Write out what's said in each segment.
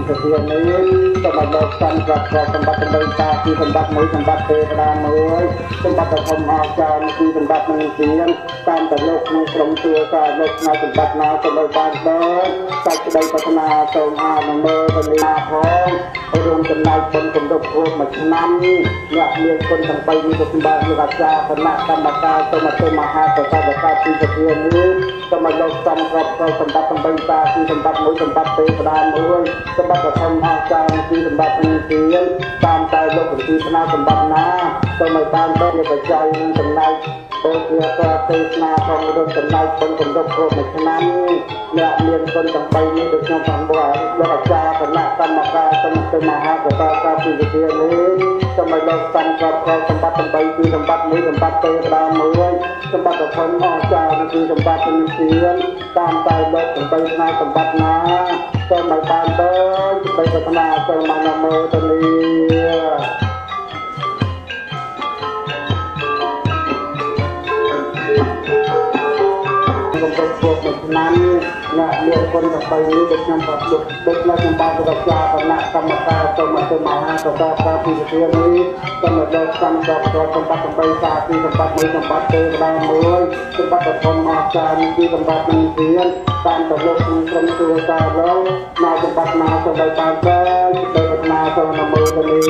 จะเรียนนี้จะมาบอกกันกับสมบัติเป็นตาที่สมบัติมือสมบัติเทวดามือสมบัติธรรมอาจารย์ที่สมบัติมือเสียงตามแต่โลกมือตรงตัวกายโลกนาสมบัตินาสมบัติการเดินตัดได้พัฒนาทรงอาณเมอเป็นนาพองรวมกันในคนกำลังรวมมาชนะเนี่ยเรียนคนทั้งไปมีสมบัติมีราชาคณะกรรมการสมัติมหาประชาชนที่จะเรียนนี้จะมาลงจำกับสมบัติเป็นตาที่สมบัติมือสมบัติเทวดามือสมบัติธรรมอาจารย์ที่สมบัติมือเสียงตามใจโลกที่คณะสมบัตินาสมัยการเดินในปัจจัยนั้นสมัยโอเคก็เทศนาของเรื่องสมัยคนกำลังรวมมาชนะเนี่ยเรียนคนทั้งไปมีเด็กน้องทั้งบ่อยราชาคณะกรรมการสมัติมหาประชาชนที่จะเรียนนี้สมัยลงจำกับสมบัติเป็นที่สมบัติมือสมบัติเทวดามือสมบัติธรรมอาจารย์ที่สมบัติมือเสียงตามใจโลกถึงไปนาสมบัตินาสมัยการเดินไปพัฒนาสมัยนโมตนีกำลังพวกนั้นเนี่ยเรียนคนต่อไปนี้เด็กนำบัตรเด็กนักบัตรประชาชนกรรมการสมัติมหาประชาชนที่เรียนนี้สมัยเด็กสังกัดสมบัติเป็นตาที่สมบัติมือสมบัติเทวดามือสมบัติธรรมอาจารย์ที่สมบัติมือเสียงตามแต่โลกมีตรงตัวตาแล้วนาสมบัตินาสมัยการเดินไปพัฒนาสมัยนโมตนี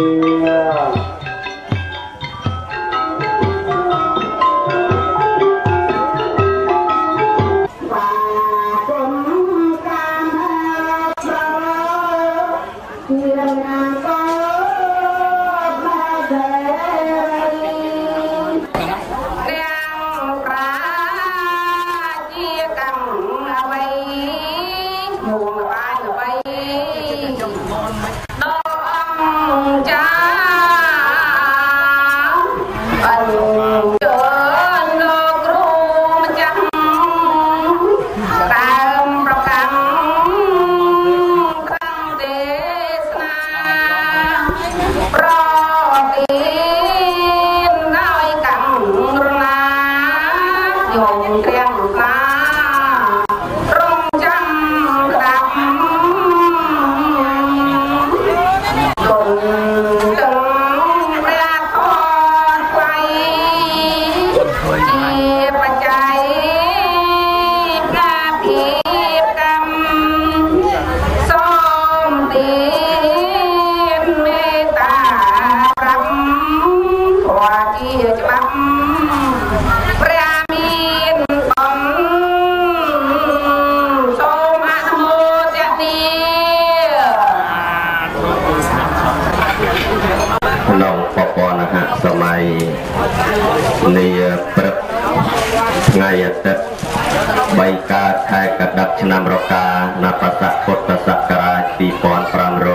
ไงแต่ใบกาไทยกระดับชนามรกานาปัสสะพุทธศักราชปีปอน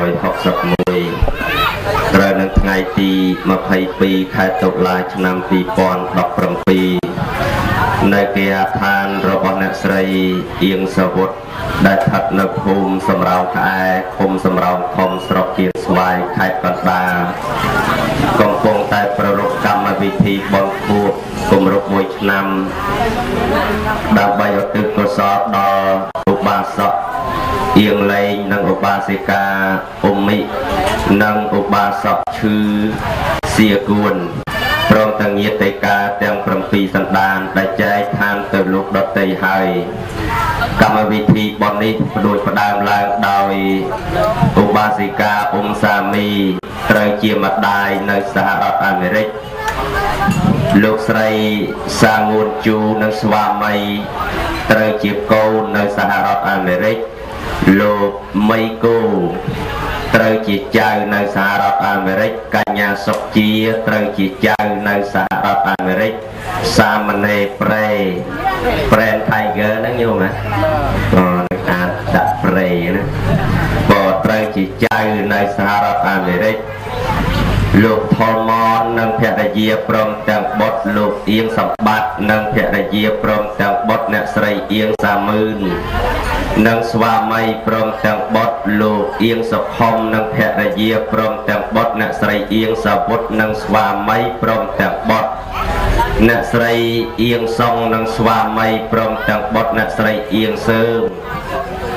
561เริ่มในไงตีมาภัยปีไทยตกลายชนามปีปอน17ปีในเกียรทานระบบนักสรีเอียงสวุฒิได้ทัดในภูมิสำราญขายภูมิสำราญทอมสระเกียรติสวายไทยปัตตากองปงแต่ประรบกรรมวิธีบอลคูกรมรบมวยนำดาวใบตึกกสอดออุบาสกเอียงเลยนังอุบาสิกาอมินังอุบาสกชื่อเสียกุลพร้อมตั้งเงียตกาเตียงประปีสันดานได้ใจทานเติมลูกดอกเตยให้กรรมวิธีบอลนี้โดยประดามลางโดยอุบาสิกาสามีเตยเจียมดายในสหรัฐอเมริกลูกไสสางูจูในสวามัยเตยเจียโกในสหรัฐอเมริกลูกไมโกเตยจีเจ้าในสหรัฐอเมริกกัญญาสกจีเตยจีเจ้าในสหรัฐอเมริกสามเณรเปรไทเกอร์นั่งอยู่ไหมในการดับเปรนะปอเตยจีเจ้าในสหรัฐอเมริกลูกทอมอนนังเพรเยียพร้อมแต่งบทลูกเอียงสัมบัตินังเพรเยียพร้อมแต่งบทเนสไรเอียงสามืนนังสวามัยพร้อมแต่งบทลูกเอียงสะพอมนังเพรเยียพร้อมแต่งบทเนสไรเอียงสาบุตรนังสวามัยพร้อมแต่งบทเนสไรเอียงทรงนังสวามัยพร้อมแต่งบทเนสไรเอียงเสริม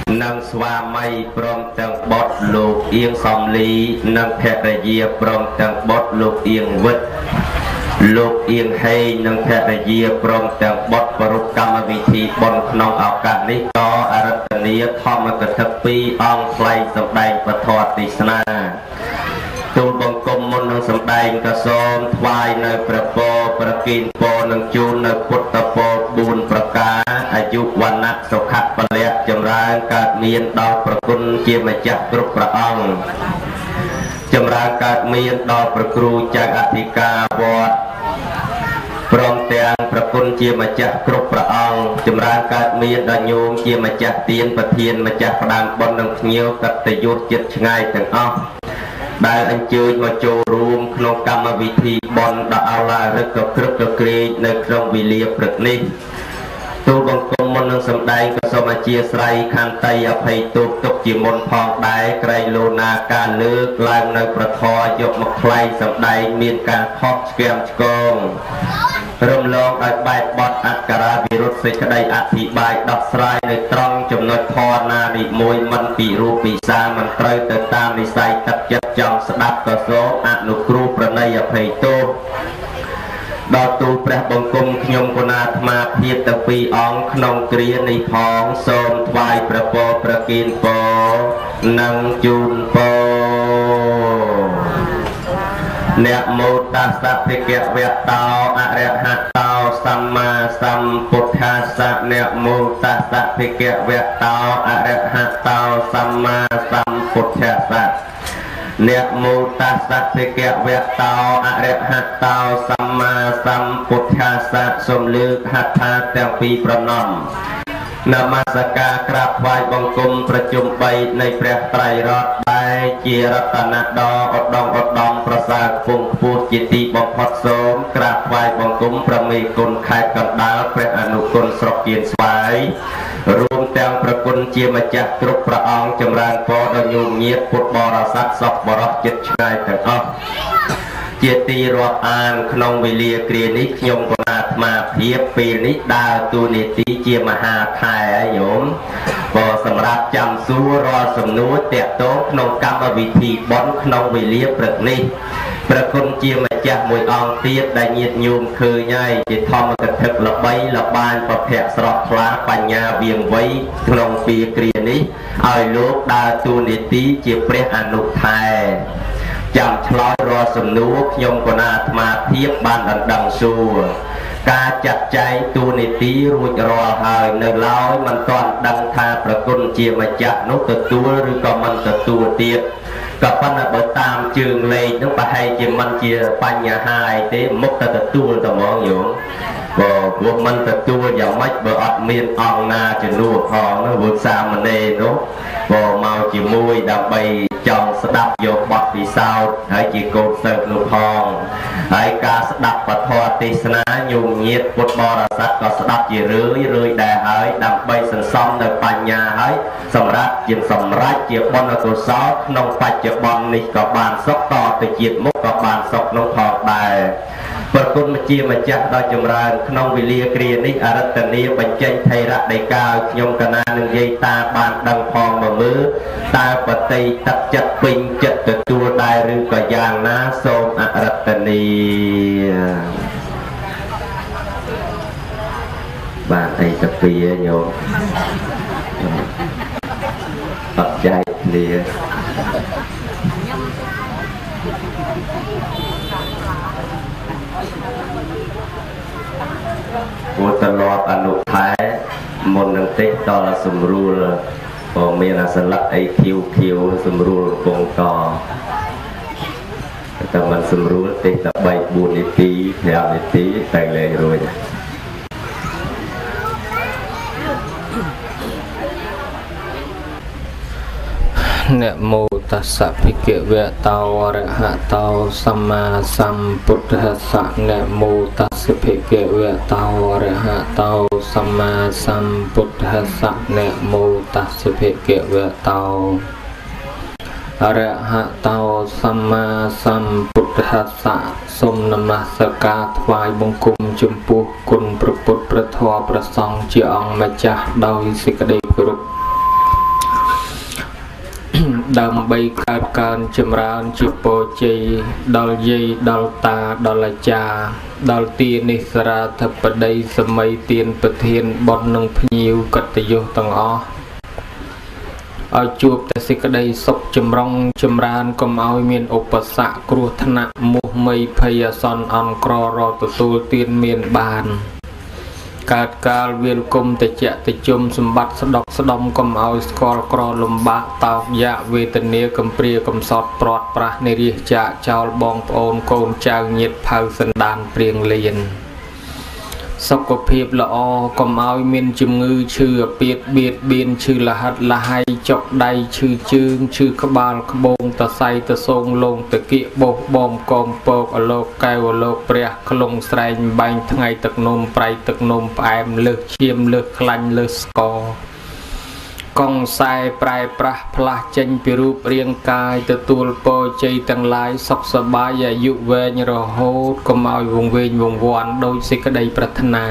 นังสวามัยพร้อมตั้งบทลูกเอียงสมลีนังแพรเยียพร้อมตั้งบทลูกเอียงวิทลูกเอียงให้นังแพรเยียพร้อมตั้งบทปรุกรรมวิธีบนขนมเอาการนี้ก็อรัตเนียทอมกทัพปีองไฟสำแดงประทอติสนาตูบังกรมมนต์สำแดงกระโซมทวายในประโปประกินโปนังจูนในพุทธโปบุญประกาอายุวันนักสุขะปะเลียจำรางการเมียนดอกประกุลเจียมจักรุปประองจำรางการเมียนดอกประครูจากอธิกาวดพร้อมแต่งประกุลเจียมจักรุปประองจำรางการเมียนดโยมเจียมจักเตียนประเทียนมาจากประดามบนนังเงี้ยวกัตยุทธจิตง่ายถึงอ้อได้อันเชิญมาโจรวมขนมกรรมวิธีบนดาวลาหรือกระครึกกระเกรในเครื่องวิเลียปรึกนี้ตูบังกรมมนต์สำได้กสมาเชียสไรคันไตอภัยตุกตกจิมนพองได้ไกรโลนาการเลือกลางในประทอยกมาใครสำได้มีการทอกเกมกงเริ่มลองอธิบายบทอักราวิรุษสิกได้อธิบายดับสลายในตรองจำนวนพอนาดิมวยมันปีรูปีซามันเตยแต่ตามในใจตัดจัดจองสดับกโซอนุครูประนัยอภัยตุดอตูพระบังคุมขยมกุณาธมาเพียรตะปีองขนมเกลียในพองโซมทวายประโปประกินโปนังจูนโปเนโมตัสสะภิกขเวตตาอะระหะตาสัมมาสัมพุทธัสสะเนโมตัสสะภิกขเวตตาอะระหะตาสัมมาสัมพุทธัสสะเนโมตัสสะภิกขเวตตาอะระหะตาสัมมาสัมพุทธัสสะสมลึกหัตถะแต่ปีประนมนามาสการกราบไหว้บังคมประจุมใบในพระไตรรตรได้เจรตนาดออดดองประสาทพงพูดจิตติบังพัดโสมกราบไหว้บังคมประมีกุลขายกันดาพระอนุกุลสรเกียนสวายรวมแต่งประกุลเจียมจักรุพระองค์จำรานพอดยุเงียบพุทธบรสัตสกบรจิตชายแต่ก็เจตีรอบอ่านขนมวิเลียเกรียนิขยมกนาธมาเพียบปีนิดาตูนิติเจียมหาไทยโยมก็สำหรับจำสู้รอสมนุษย์เตะโต๊ะขนมกรรมวิธีบอนขนมวิเลียปรึกนี้ประคุณเจียมจักมวยองเตียดได้เงียดโยมคือไงจะทอมกระทึกละใบละบานประเพะสระพลาปัญญาเวียงไว้ขนมปีเกรียนิเอาลูกดาตูนิติเจียเปรอนุไทยจำชลอยรอสมนุษย์ยมกนาธมาเทียบบ้านดังสูการจัดใจตูนิติรูจรอหายในเล้ามันตอนดังทาประกุลเจียมาจักนุตตัวหรือก็มันตัวเตียบกับปัญหาเบิดตามจึงเลยนึกไปให้เจียมันเจียปัญญาหายเตมุกตัวตะมองอยู่ก็พวกมันตัวอย่างไม่เบิดอัดเมียนอองนาจะนู่พอนะบุษสามเนนุก็เมาจีมวยดำไปจองสดับโยกบักปีสาวให้จีโกเสิร์ฟลูกพองให้การสดับปทอติสนาโยมเงียบพุทธบรสัตก็สดับจีเรื่อยได้ให้ดำไปสันซ้อมในปัญญาให้สำรับจีสำรับจีบอลตัวซอฟนองปัจจุบันนี้ก็บานซอกต่อตะจีบมุกก็บานซอกน้องพองได้ประกุลมาเจียมาจักได้จำรานขนมวิเลียเกรียนิอารัตเนียบัญญัติไทยรัฐได้กาวยมกนาหนึ่งยัยตาบานดังพองมามือตาปฏิตัดจัดปิงจัดตัวได้หรือก็อย่างนะโสมอารัตเนียบานไอตะเปียโยมปัจจัยเลียตลอดอนุท้ายมนนังเตะต่อสมรูลพอมีนาสลักไอคิวสมรูลกงต่อแต่มันสมรูลเตะตะใบบุญนิตีแถวนิตีแต่งเลยรวยเนโมตัสสะภิกขเวตตาอะระหะตาสัมมาสัมพุทธัสสะเนโมตัสสะภิกขเวตตาอะระหะตาสัมมาสัมพุทธัสสะเนโมตัสสะภิกขเวตตาอะระหะตาสัมมาสัมพุทธัสสะสมนมัสการถวายบังคมจุมพุคุณพระพุทธพระธรรมพระสงฆ์เจ้าองค์มาจากโดยสิกเดชกรุบ đầm bay cao can chìm rán chip po chì đal dây đal ta đal cha đal tiền ni sara thập đây sớm mấy tiền bật hiền bọt nông nhiều cật vô tầng ó ở chuột tại sĩ cái đây sọc chìm chìm rán cầm ao miền ốp sạ cua thân nặng mua mây phay son on cro ro tu tiền miền bànการการเวียนกลมแต่เจตจมสมบัติสะดอกสะดมกลมเอาสกอลกรอลมบะตอกยะเวทเนียกำเปรียกำสอดปลอดประในเรียจะเจ้าบองโอนโกนจางเย็ดเผาสันดานเปรียงเลียนสกปรกละอกลมเอาเมียนจุงือชื่อเปียดเบียดเบียนชื่อละหัดละให้จกใดชื่อจึงชื่อขบาลขบงตะไซตะทรงลงตะเกียบบกบอมกองโปกอโลกแก้วโลกเปรียขลงแสงใบทั้งไงตึกนมไปตึกนมแอมเลือกเชียมเลือกคลันเลือกสกอกองทรายปลายประพลาเจนปิรูปเรียงกายตะตูลโปใจตั้งหลายสกสบายอายุเวญรโหดก็มาวงเวญวงวันโดยสิกได้ปรารถนา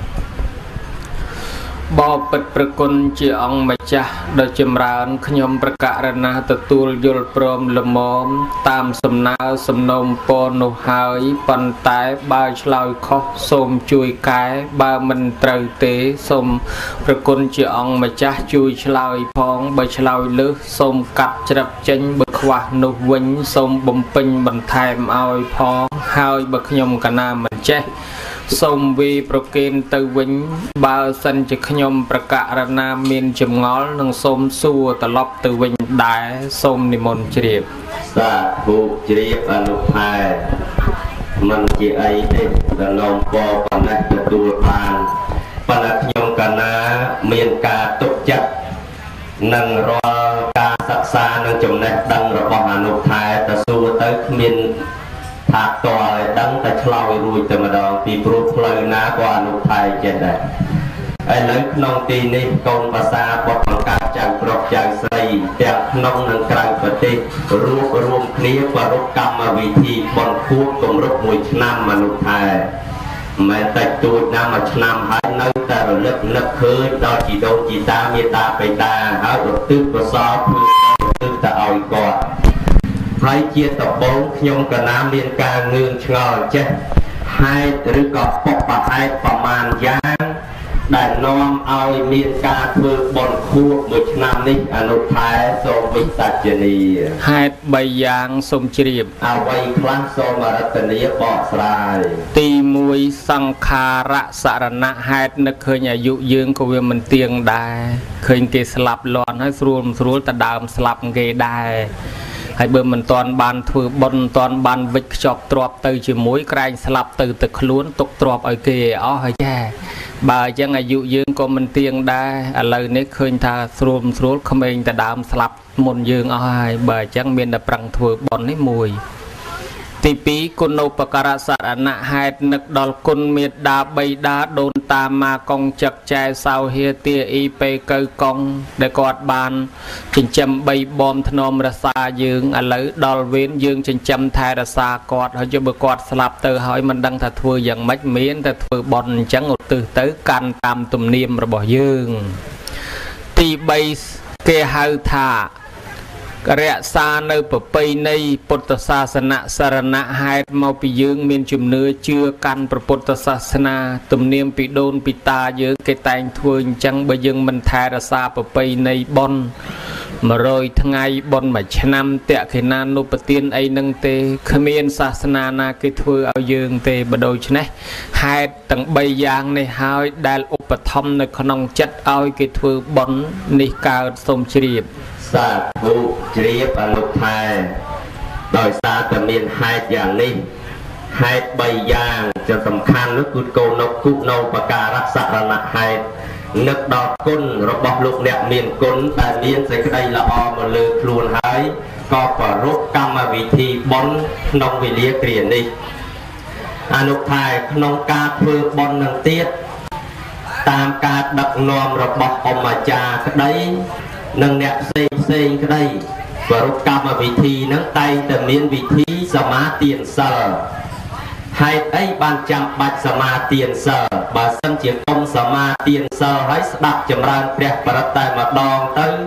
บอปิดประกุลเจียงมาจ้าโดยจำรานขยมประกาศนาตะตูลยุลพรมละมอมตามสำนาสำนมปนุหายปันตายบาชลอยคอสมจุยกายบามันเตยเตสมประกุลเจียงมาจ้าจุยชลอยพองบาชลอยลึกสมกัดจับเจนบกว่านุวิญสมบ่มปิงบันไทมเอาพองหายบกยมกนามันเจสมวีโปรเกนตวิญบาสันจะขยมประกาศนาเมียนจมงอลนังสมสัวตลบตวิญได้สมนิมนต์เจียบสาธุเจียบอนุภามันจีไอเด็กตะนองปอปนักตูพานปนักขยมกนาเมียนกาตกจัดนังรอกาศักษานังจมแนดังระบอนุภาตะสัวเตเมียนหากต่อดังแต่ชลอยรุยแต่มาดองปีปลุกเพลินน้ากว่านุไทยเจนได้ไอ้เล็กน้องตีนี่กองภาษาปกปังการจังปลอกจังใส่แต่น้องนังกลางปฏิรวมคนี้ปรุกรรมวิธีบนคูดกลมรบมวยชนะมนุษย์ไทยแม้แต่ตัวน้ำมาชนะหายนึกแต่เราเลิกนึกเคยดอจีโดจีตาเมตาไปตาหาตัวตึกตัวซอเพื่อตึกแต่เอาอีกก่อนใครเจียตบงขยมกระน้ำเรียนการเงินชงอเจ๊ให้หรือก็ปกปะให้ประมาณย่างได้น้อมเอาเมียนการเพื่อบนคู่มือชนำนี้อนุภาโสมิสัจนีให้ใบยางสมเจียบเอาไว้คลาสโสมรัตนีปอสลายตีมวยสังขาระสารณะให้นึกเคยอายุยืนก็เวียมันเตียงได้เคยเกสลับหลอนให้สรูแต่ดามสลับเกได้ให้เบิ่มมันตอนบานถือบนตอนบานวิจอบตรอบตือจีมวยไกลสลับตือตะคล้วนตกตรอบไอเกยอ๋อให้แย่บ่ายยังอายุยืนก็มันเตียงได้อะไรนี้เคยทาสรูขมเองแต่ดามสลับมนยืนอ๋อให้บ่ายยังเมียนแต่ปรังถือบนให้มวยตีปีกุนโอปการะสารณะให้นึกดอลกุนเมียดาใบดาโดนตามมากองจักใจสาวเฮียเตียอีไปเกยกองได้กอดบานจินจำใบบอมถนอมรสายืงอะไรดอลเว้นยืงจินจำไทยรสากอดเขาจะเบิกกอดสลับเตอหอยมันดังถัดทัวอย่างมัดเมียนแต่ทัวบอลจังอดตื่นเตอการตามตุ่มเนียมระบยืงตีใบเกหาธาเรียซาในปไปในพุทธศาสนาสารณะให้มาไปยืงเมียนจุ่มเนื้อเชื่อกันประพุทธศาสนาตุ่มเนียมปีโดนปีตาเยอะเกแต่งทวนจังใบยืงมันแทรซาปไปในบอนมาโรยทั้งไงบอนมาชนำเตะขนานุปเตียนไอนังเตขมีนศาสนานาเกทัวเอายืงเตบโดยชนะให้ตั้งใบยางในหายได้อุปธรรมในขนมจัดเอาเกทัวบอนในการสมเฉียบสาธุเจียบอนุภาโดยสาธมินให้อย่างนี้ให้ใบยางจะสำคัญนึกกุโกนกกุโนปการักษารณะให้นึกดอกกุนระบบลูกเนี่ยเมียนกุนแต่เมียนใส่กระไดละอมาเลยครูนหายก็ปรุกกรรมวิธีบอนนองวิเลียเกลียนนี่อนุภาขนมกาเพื่อบอนนังเตี้ยตามการดักนอมระบบอมาจากระไดนังเนี่ยเซงก็ได้ปรุกรรมวิธีนังไตแต่เมียนวิธีสมาเตียนเซอร์ให้ไอ้บานจำบัดสมาเตียนเซอร์บาสันเจียกมสมาเตียนเซอร์ให้สดับจำรานเปรียบประตายมาดองตึง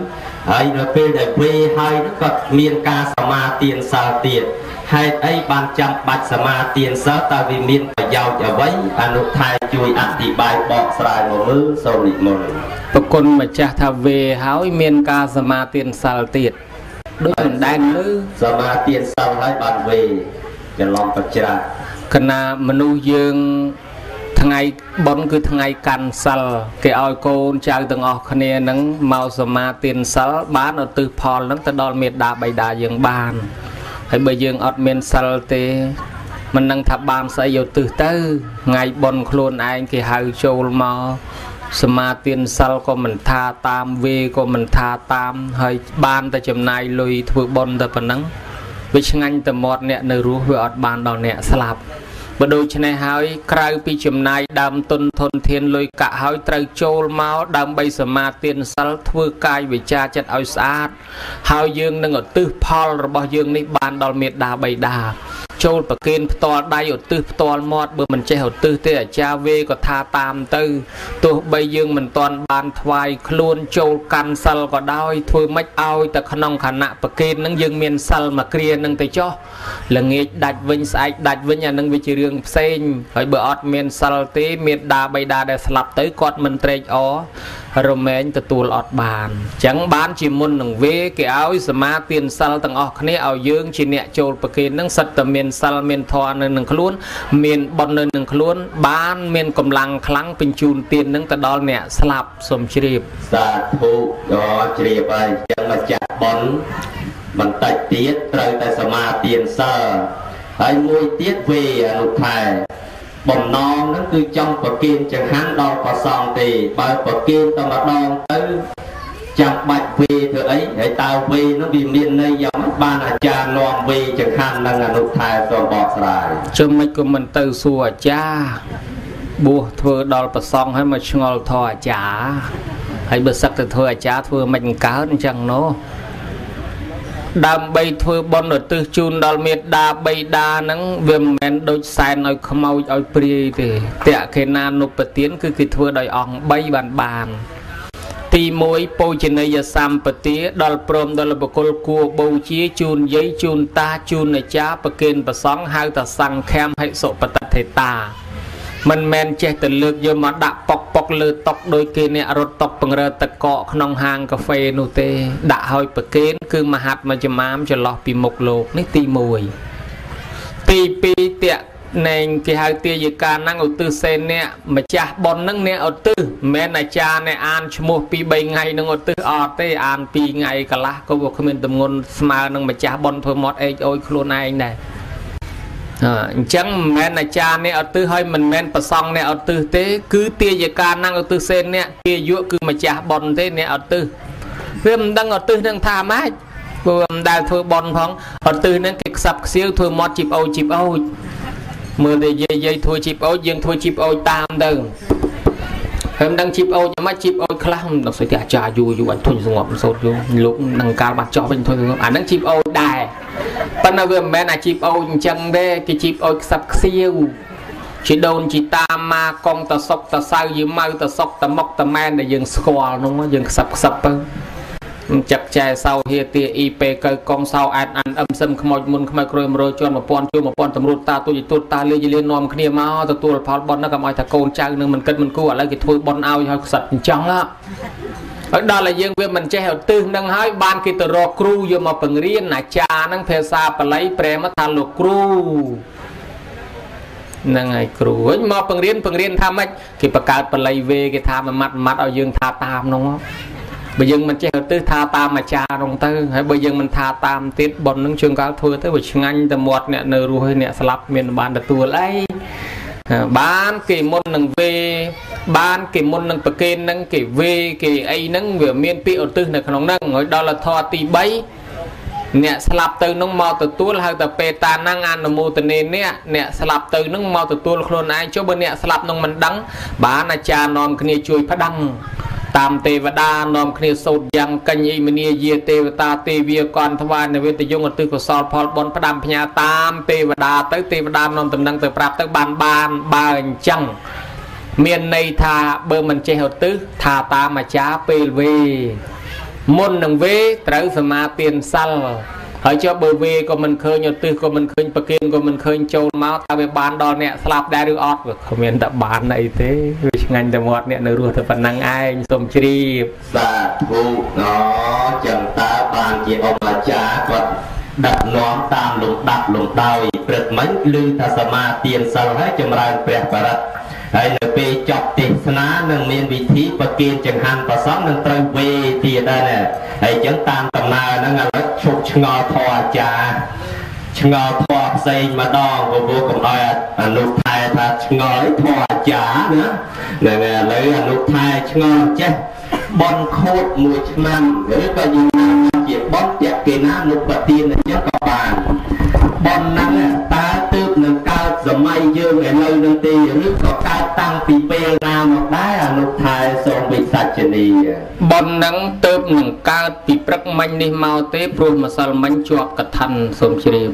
ហើយនៅពេលដែលវេហើយក៏មានការសមាទានសិលទៀតហេតុអីបានចាំបាច់សមាទានសិលតើវាមានប្រយោជន៍អ្វីអនុថែជួយអធិប្បាយបកស្រាយមកមើលសូមនិមន្តប្រគុណម្ចាស់ថាវេហើយមានការសមាទានសិលទៀតដូចមិនដែលលើសមាទានសិលហើយបានវេច្រឡំបច្ច្រាគណៈមនុស្សយើងថ្ងៃបុណ្យគឺថ្ងៃកាន់សិលគេឲ្យកូនចៅទាំងអស់គ្នានឹងមកសមាទានសិលបានឧទ្ទិសផលនឹងទៅដល់មេត្តាបិតាយើងបានហើយបើយើងអត់មានសិលទេមិននឹងថាបានស្អីឧទ្ទិសទៅថ្ងៃបុណ្យខ្លួនឯងគេហៅចូលមកសមាទានសិលក៏មិនថាតាមវេក៏មិនថាតាមហើយបានតែចំណាយលុយធ្វើបុណ្យតែប៉ុណ្ណឹងវាឆ្ងាញ់តែមាត់អ្នកនៅរស់វាអត់បានដល់អ្នកស្លាប់បើដូច្នេះហើយក្រៅពីចំណាយដើមទុនធនធានលុយកាក់ហើយត្រូវចូលមកដើម្បីសមាទានសិលធ្វើកាយវិចារចិត្តឲ្យស្អាតហើយយើងនឹងឧទ្ទិសផលរបស់យើងនេះបានដល់មេត្តាបិតាចូលប្រគេនផ្ទាល់ដៃឧទ្ទិសផ្ទាល់មាត់បើមិនចេះឧទ្ទិសទេអាចារ្យវេក៏ថាតាមទៅទោះបីយើងមិនទាន់បានថ្វាយខ្លួនចូលកាន់សិលក៏ដោយធ្វើម៉េចឲ្យតែក្នុងខណៈប្រគេននឹងយើងមានសិលមួយគ្រានឹងទៅចុះល្ងាចដាច់វិញស្អែកដាច់វិញអានឹងវាជារឿងផ្សេងហើយបើអត់មានសិលទេមេត្តាបិតាដែលស្លាប់ទៅគាត់មិនត្រេកអររមែងទទួលអត់បានអញ្ចឹងបានជាមុននឹងវេគេឲ្យសមាទានសិលទាំងអស់គ្នាឲ្យយើងជាអ្នកចូលប្រគេននឹងសិតតែមានសិលមានធម៌នៅនឹងខ្លួនមានបុណ្យនៅនឹងខ្លួនបានមានកម្លាំងខ្លាំងបញ្ជូនទាននឹងទៅដល់អ្នកស្លាប់សូមជ្រាបសាធុដល់ជ្រាបហើយអញ្ចឹងម្ចាស់បុណ្យបន្តិចទៀតត្រូវតែសមាទានសិលហើយមួយទៀតវេអនុថែបំណងហ្នឹងគឺចង់ប្រគេនចង្ហាន់ដល់ព្រះសង្ឃទេបើប្រគេនតែម្ដងទៅចាំបាច់វេធ្វើអីហើយតើវេនោះវាមានន័យយ៉ាងម៉េចបានអាចារ្យនាំវេចង្ហាន់នឹងអនុថែសូមបកស្រាយជុំមិនក៏មិនទៅសួរអាចារ្យបួសធ្វើដល់ព្រះសង្ឃហើយមកឆ្ងល់ធរអាចារ្យហើយបើសឹកទៅធ្វើអាចារ្យធ្វើមិនកើតអញ្ចឹងណូដើម្បីធ្វើបុណ្យឧទ្ទិសជូនដល់មេត្តាបិតាហ្នឹងវាមិនមែនដូចសែនឲ្យខ្មោចឲ្យព្រាយទេតេខេណានុបទានគឺគេធ្វើដោយអង្គ3បានទី1ពោជនីយសម្បទាដល់ព្រមដល់បុគ្គលគួរបូជាជូនយាយជូនតាជូនអាចារ្យប្រគេនប្រសង់ហៅថាសង្ឃាមហិសុបតថេតាមិនមែនចេះតែលើកយកមកដាក់ប៉ុកលើតុដោយគេអ្នករត់តុកបង្រើតកកក្នុងហាងកាហ្វេនោះទេដាក់ឲ្យប្រគេនគឺមហាត់មជ្ឈមាមចន្លោះពីមុខលោកនេះទី1ទី2តាក់ណែងគេហៅទាយិកាហ្នឹងឧទ្ទិសសេនអ្នកម្ចាស់ប៉ុនហ្នឹងអ្នកឧទ្ទិសមិនមែនអាចារ្យអ្នកអានឈ្មោះ2 3ថ្ងៃនឹងឧទ្ទិសអត់ទេអាន2ថ្ងៃកន្លះក៏វាគ្មានទម្ងន់ស្មើនឹងម្ចាស់ប៉ុនធ្វើមាត់អេចអូយខ្លួនឯងដែរអញ្ចឹងមិនមែនអាចារ្យអ្នកឧទ្ទិសហើយមិនមែនប្រសង់អ្នកឧទ្ទិសទេគឺទាយិកាហ្នឹងឧទ្ទិសសេនអ្នកទាយុគឺម្ចាស់ប៉ុនទេអ្នកឧទ្ទិសវាមិនដឹងឧទ្ទិសនឹងថាម៉េចព្រោះមិនដែលធ្វើប៉ុនផងឧទ្ទិសហ្នឹងគេខ្សាប់ខ្សៀវធ្វើមាត់ជីបអូចមើលតែយាយធ្វើជីបអូចយើងធ្វើជីបអូចតាមទៅហើយមិនដឹងជីបអូចយ៉ាងម៉េចជីបអូចខ្លះមិនដឹងស្អីទេអាចារ្យយូរអញធុញស្ងប់សូត្រយូរលោកនឹងកាលបាត់ចោះវិញធុញស្ងប់អាហ្នឹងជីបអូចដែរប៉ុន្តែវាមិនមែនអាជីបអូចអញ្ចឹងទេគេជីបអូចខ្សាប់ខ្សៀវជីដូនជីតាម៉ាកងតសុកតសៅយីម៉ៅតសុកតមុកតម៉ែនដែលយើងស្គាល់នោះយើងខ្សាប់ទៅจักแจเศร้าเฮียเตียอีเปเกยกองเศร้าอันอำซึมขโมยมุนขโมยกรวยมรจนมาปอนจูมาปอนตำรวจตาตัวใหญ่ตัวตาเลี้ยเลี้ยนอมขณีมาตัวพาบอลนักกำไอตะโกนใจหนึ่งมันเกิดมันกู้อะไรกิถวยบอลเอาให้สัตว์จังอ่ะđó là dương về mình chơi tư nâng hai ban kia từ rò cru vô mà phần riêng là cha nâng phê xa và lấy pre mất than lục cru nâng ngày cru ấy mà phần riêng tham ấy thì bạc cát và lấy về cái tham mà mặt ở dương tha tam đúng không bây giờ mình chơi tư tha tam mà cha đồng tư hay bây giờ mình tha tam tiết bọn nâng trường cao thua tới buổi ngành từ một nè nở ruồi nè slap miền ban được tua lấy bán cái môn nâng về bán cái môn nâng bậc kênh nâng cái về cái ấy nâng về miền tây ở tư này không nâng ở đó là thọ tì bấy nè slap từ nông mò từ tua hay từ peta năng ăn là mù từ nền nè slap từ nông mò từ tua luôn ai cho bên nè slap nông mình đắng bán là cha nòm cái chui phát đăng tam tê và đa nòm cái sốt giang canh y mình ye tê và ta tê vía con thằng này về từ dung ở tư của sọt phật bon phát đam nhà tam tê và đa tới tê và đa nòm tầm năng từ prap tới bàn ba chăng miền này thà bơ mình chơi hợp tứ thà ta mà chá pv môn đằng vế tới sầm ma tiền sal hỏi cho bờ vế có mình khơi nhột tư có mình khơi bậc kiên có mình khơi châu máu ta về bàn đòn nè slap đai được ót được không biết tập bàn này thế ngành tập ngọt nè nơi ruột tập phần năng ai sôm chi sa thu nó chẳng ta bàn chỉ ông bà cha còn đặt nón tam lục đào bật mấy lư ta sama tiền sal hết chấm ra bẹt bẹt hay là về chọc tiền ná nâng miền vị trí bậc kiên chẳng hạn và sắm nâng trời về tiền đây nè hay chẳng tam tầm nào nó ngã lết chụp ngò thò cha ngò thò xây mà đo vô vô cùng nói nụ thai ta ngò lấy thò chả nữa nè lấy nụ thai ngò chứ bon khốt mùi năm để coi như chỉ bón chặt cái ná nụ bậc tiền là nhất các bạn bon nắng ta tước nâng cao giờ may dương ngày lâu nâng tì nước có cao tăng tì bê nam một đá nụ thai xong bị sạch chân đi bon nắng tước nâng cao tì bậc manh đi mau tế pro mà sao manh chuột cả thành xong chi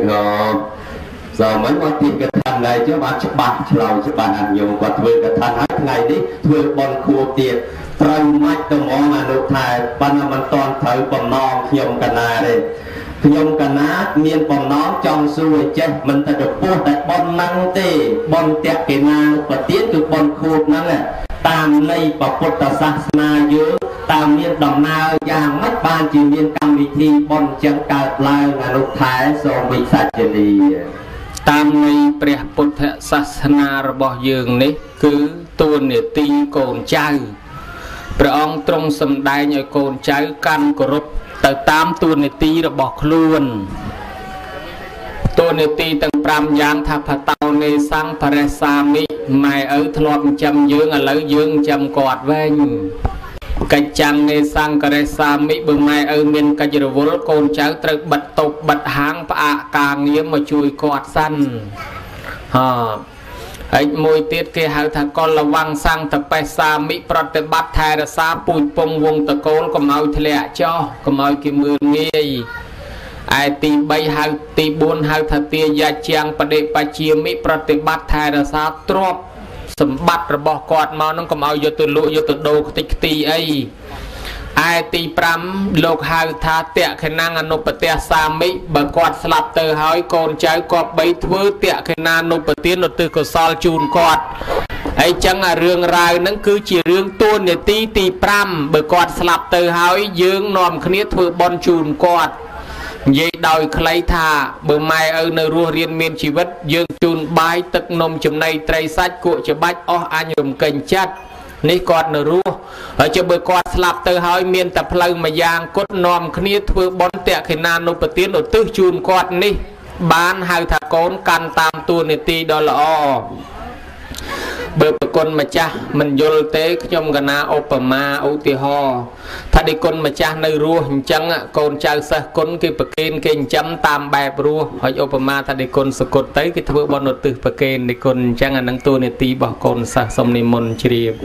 giờ mấy con tiền cái thành này chứ bạn chụp bạn chụp bạn ăn nhiều và thuê cái thành hết ngày đi thuê bon khu tiền trời mát tao mong mà nụ thai ban mình toàn thời bầm non nhom cả na đây nhom cả ná miền bầm non trong xuôi chết mình ta được buông tại bon năng tê bon tẹt cái na và tiến từ bon khu năng nè tam lây và Phật sát na dưới tam miền đồng na giang mất ban chỉ miền cam vị thi bon chẳng cả lai là nụ thai xong bị sạch đi tam lây Phật sát naរបស់យើងនេះគឺតួនាទីកូនចៅព្រះអង្គទ្រង់សម្ដែងឲ្យកូនចៅកាន់គោរពទៅតាមតួនាទីរបស់ខ្លួនតួនាទីទាំង5យ៉ាងថាផតោនេសង្ឃបរិសាមិម៉ែឪធ្លាប់ចិញ្ចឹមយើងឥឡូវយើងចិញ្ចឹមគាត់វិញកិច្ចចាំនេសង្ឃបរិសាមិបើម៉ែឪមានកិច្ចរវល់កូនចៅត្រូវបិទតូបបិទហាងផ្អាកការងារមកជួយគាត់សិនហើយមួយទៀតគេហៅថាកលវង្សសង្ឃតបេសាមិប្រតិបត្តិថែរក្សាពូជពងវងតកូលកុំឲ្យធ្លាក់ចុះកុំឲ្យគេមើលងាយឯទី3ហៅទី4ហៅថាទាយាជាងបដិបជាមិប្រតិបត្តិថែរក្សាទ្រព្យសម្បត្តិរបស់គាត់មកនឹងកុំឲ្យយកទៅលក់យកទៅដូរខ្ទេចខ្ទីអីឯទី5លោកហៅថាតេខេណាងអនុបទាសាមិបើគាត់ស្លាប់ទៅហើយកូនចៅគាត់បីធ្វើតេខេណានុបទានឧទ្ទិសកុសលជូនគាត់ហើយចឹងអារឿងរ៉ាវហ្នឹងគឺជារឿងតួនាទីទី5បើគាត់ស្លាប់ទៅហើយយើងនាំគ្នាធ្វើបុណ្យជូនគាត់និយាយដោយខ្លីថាបើម៉ែឪនៅរស់រៀនមានជីវិតយើងជូនបាយទឹកនំចំណីត្រីសាច់គក់ច្បាច់អស់អញរំកិញ្ចចិត្តនេះគាត់នៅរស់ហើយចុះបើគាត់ស្លាប់ទៅហើយមានតែផ្លូវមួយយ៉ាងគាត់នាំគ្នាធ្វើបុណ្យតេខេណានុបទានឧទ្ទិសជូនគាត់នេះបានហៅថាកូនកាន់តាមតួនាទីដ៏ល្អបើប្រគុណម្ចាស់មិនយល់ទេខ្ញុំកណាឧបមាឧទាហរណ៍ថាដីគុណម្ចាស់នៅរស់អញ្ចឹងកូនចៅសិស្សគុណគេប្រគេនគេចិញ្ចឹមតាមបែបរស់ហើយឧបមាថាដីគុណសគុតទៅគេធ្វើបុណ្យឧទ្ទិសប្រគេនដីគុណអញ្ចឹងអានឹងតួនាទីរបស់កូនសិស្សសុំនិមន្តជ្រាប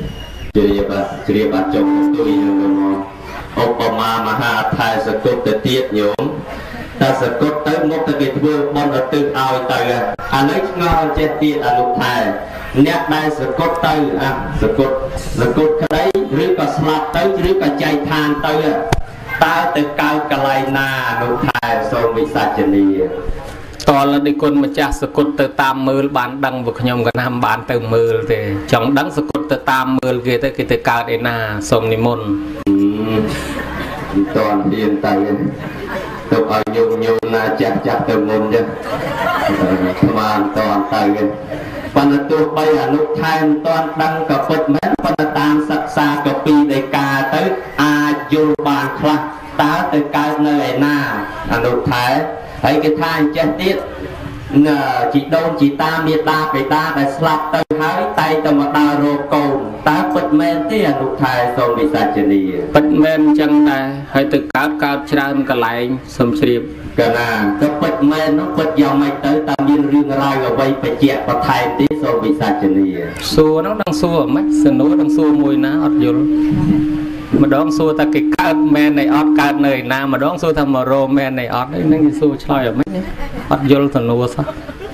អត់ចុះទុយឧបមាមហាថៃសគុតទៅទៀតញោមតែសគុតទៅមកតែគេធ្វើបុណ្យឧទ្ទិសឲ្យទៅអានេះឆ្ងល់ចេះទៀតអនុថែអ្នកដែលសគុតទៅសគុតក្តីឬក៏ស្លាប់ទៅឬក៏ចែកឋានទៅតើទៅកើតកន្លែងណាអនុថែសូមវិសាចនីតលដីគុណម្ចាស់សគុតទៅតាមមើលបានដឹងពួកខ្ញុំក៏ណាំបានទៅមើលទេចង់ដឹងសគុតទៅតាមមើលគេទៅកើតឯណាសូមនិមន្តមិនតន់ហ៊ានទៅទៅឲ្យញោមណាចាស់ទៅមុនចឹងស្មានតន់ទៅប៉ុន្តែទោះបីអនុថែមតន់ដឹងក៏ពិតមែនប៉ុន្តែតាមសិក្សាក៏ពីដីកាទៅអាចយល់បានខ្លះតើទៅកើតនៅឯណាអនុថែហើយគេថាអញ្ចេះទៀតជីដូនជីតាមេតាបេតាដែលស្លាប់ទៅហើយតែទៅមកដើររកកូនតើពិតមែនទេអនុថែសូមវិសាចនីពិតមែនអញ្ចឹងដែរហើយទៅកើតច្រើនកន្លែងសូមជ្រាបកាលណាក៏ពិតមែននោះពិតយ៉ាងម៉េចទៅតើមានរឿងរ៉ាវអ្វីបញ្ជាក់បន្ថែមទេសូមវិសាចនីសួរនោះដឹងសួរមិនសនួរដឹងសួរមួយណាអត់យល់ម្ដងសួរថាគេកើតមែននៃអត់កើតនៅឯណាម្ដងសួរថាមករោមែននៃអត់ហ្នឹងគេសួរឆ្លើយអត់មិនអត់យល់សំណួរសោះ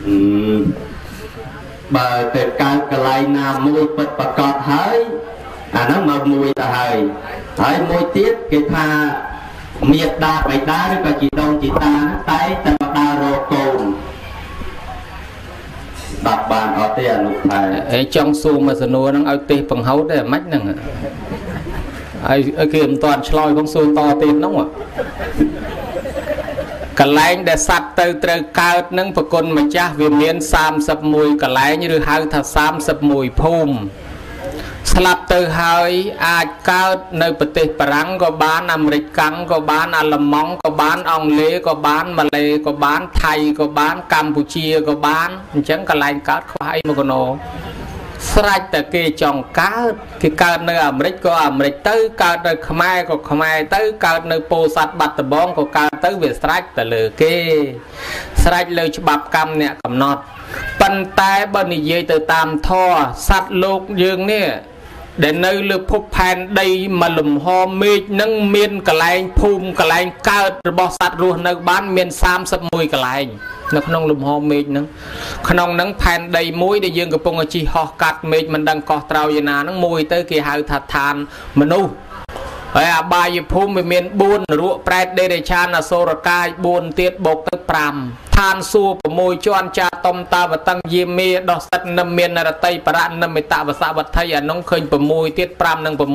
បើទៅកើតកន្លែងណាមួយពិតប្រកបហើយអាហ្នឹងមកមួយទៅហើយហើយមួយទៀតគេថាមេត្តាបិតាឬក៏ជីដូនជីតាតែតែមកដើររកកូនបាត់បានអត់ទេអនុថែអេចង់សួរមកសំណួរហ្នឹងឲ្យទេបង្ហូតទេមិនហ្នឹងឲ្យគេមិនតាន់ឆ្លើយផងសួរតទៀតហ្នឹងកន្លែងដែលសัตว์ទៅត្រូវកើតនឹងប្រគុណម្ចាស់វាមាន31កន្លែងឬហៅថា31ភូមិស្លាប់ទៅហើយអាចកើតនៅប្រទេសបារាំងក៏បានអាមេរិកកាំងក៏បានអាល្លឺម៉ង់ក៏បានអង់គ្លេសក៏បានម៉ាឡេក៏បានថៃក៏បានកម្ពុជាក៏បានអញ្ចឹងកន្លែងកើតខ្វះអីមកកណោស្រេចតែគេចង់កើតគេកើតនៅអាមេរិកក៏អាមេរិកទៅកើតនៅខ្មែរក៏ខ្មែរទៅកើតនៅពោធិ៍សាត់បាត់ដំបងក៏កើតទៅវាស្រេចទៅលើគេស្រេចលើច្បាប់កម្មអ្នកកំណត់ប៉ុន្តែបើនិយាយទៅតាមធម៌សត្វលោកយើងនេះដែលនៅលើភពផែនដីមកលំហមេឃនឹងមានកន្លែងភូមិកន្លែងកើតរបស់សត្វរស់នៅបានមាន31កន្លែងនៅក្នុងលំហមេឃហ្នឹងក្នុងហ្នឹងផែនដីមួយដែលយើងកំពុងជិះហោះកាត់មេឃមិនដឹងកោះត្រោយណាហ្នឹងមួយទៅគេហៅថាឋានមនុស្សហើយអបាយភូមិវាមាន4នរកប្រែតដេរឆានអសូរកាយ4ទៀតបូកទៅ5ឋានសួគ៌6ជាន់ចាតុមតាវតੰយាមេដោះសិតនឹមមានរតីបរៈនឹមមេតវសវត្ថីអានោះឃើញ6ទៀត5និង6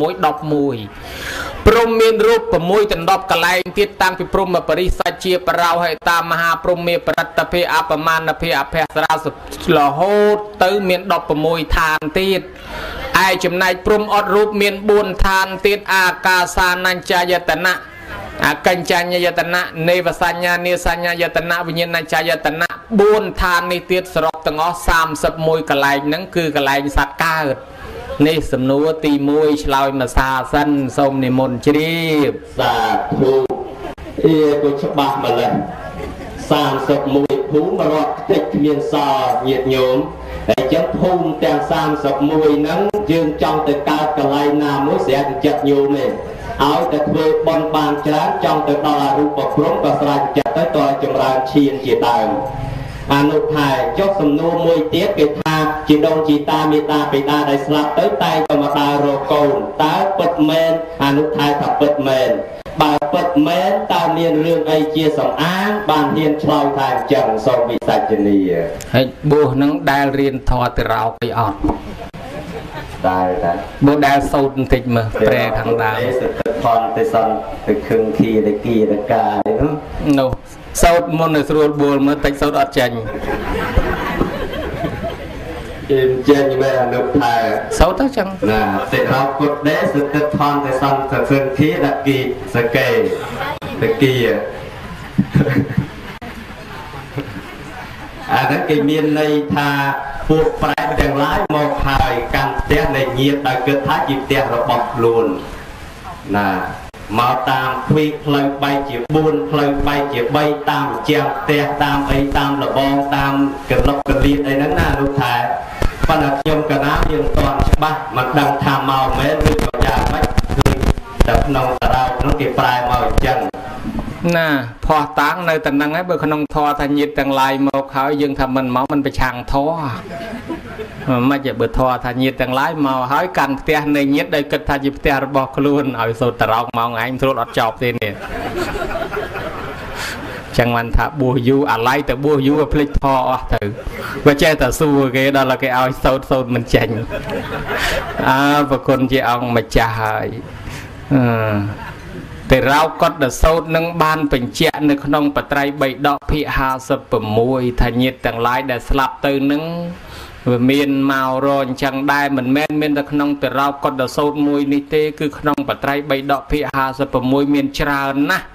11ព្រំមានរូប6ដណ្ដប់កន្លែងទៀតតាំងពីព្រំបរិស័ទជាបរោហេតាមហាព្រំមេបរិត្តភិអបមានភិអភសរារហូតទៅមាន16ឋានទៀតឯចំណែកព្រំអត់រូបមាន4ឋានទៀតអាកាសានញ្ញយតនៈអកញ្ចញ្ញយតនៈនេវសញ្ញានិសញ្ញាយតនៈវិញ្ញាណញ្ញយតនៈ4ឋាននេះទៀតសរុបទាំងអស់31កន្លែងហ្នឹងគឺកន្លែងសត្វកើតនេះសំណួរទី1ឆ្លើយមកសាសិនសូមនិមន្តជ្រាបសាធុអេក៏ច្បាស់ម្ល៉េះ31ភូមិរកតិចគ្មានសល់ញាតិញោមហើយចឹងភូមិទាំង31ហ្នឹងយើងចង់ទៅកើតកន្លែងណាមួយស្រាប់តែចិត្តញោមទេឲ្យតែធ្វើបន់បានច្រើនចង់ទៅដល់អរូបព្រំក៏ស្រេចចិត្តទៅតើចម្រើនឈានជាដើមអនុថែចុះសំណួរមួយទៀតគេថាជីដូនជីតាមេតាបិតាដែលស្លាប់ទៅតែក៏មកដើររកកូនតើពិតមែនអនុថែថាពិតមែនបើពិតមែនតើមានរឿងអីជាសំអាងបានហ៊ានឆ្លើយថាអញ្ចឹងសូមវិសាចនីហើយបួសនឹងដែលរៀនធម៌ទៅរោកអីអត់ដែលបើដែលសោតបន្តិចមើលប្រែខាងដើមទឹកផនទៅសន្ទៅខឹងគីទៅគីទៅកាយនោះសោតមុនទៅស្រួលបួលមើលតិចសោតអត់ចាញ់ចេញមែនអនុថែសោតទៅចឹងណាតិរោគុតដែរសទឹកផនទៅសន្ទៅខឹងគីដាក់គីសកេទៅគីអាហ្នឹងគេមានន័យថាពួកប្រែតទាំងឡាយមកហើយកាន់ផ្ទះនៃញាតិដោយគិតថាជាផ្ទះរបស់ខ្លួនណាមកតាមទ្វីបផ្លូវបែកជា4ផ្លូវបែកជា3តាមជាងផ្ទះតាមអីតាមលបងតាមកលុកកលៀតអីហ្នឹងណាលោកថែប៉ុន្តែខ្ញុំកណាយើងមិនទាន់ច្បាស់មិនដឹងថាមកមែនឬក៏យ៉ាងម៉េចគឺតែក្នុងតារោនោះគេប្រែមកអញ្ចឹងណាផោះតាំងនៅតែនឹងហើយបើក្នុងធម៌ថាញាតិទាំងឡាយមកហើយយើងថាមិនមកមិនប្រឆាំងធម៌មិនជាបើធម៌ថាញាតិទាំងឡាយមកហើយកាន់ផ្ទះនៃញាតិដោយគិតថាជាផ្ទះរបស់ខ្លួនឲ្យសូត្ររោកមកឯងស្រួលអត់ចប់ទេនេះចឹងបានថាបួសយូរអាឡ័យទៅបួសយូរឲ្យភ្លេចធម៌អស់ទៅបើចេះតែសួរគេដល់គេឲ្យសូត្រមិនចេញប្រគុណជាអង្គម្ចាស់ហើយតែរោកត់ដសោតនឹងបានបញ្ជាក់នៅក្នុងបត្រៃ3ដកភាគ56ថាញាតិទាំងឡាយដែលស្លាប់ទៅនឹងវាមានមករអញ្ចឹងដែរមិនមែនមានតែក្នុងតែរោកត់ដសោតមួយនេះទេគឺក្នុងបត្រៃ3ដកភាគ56មានច្រើនណាស់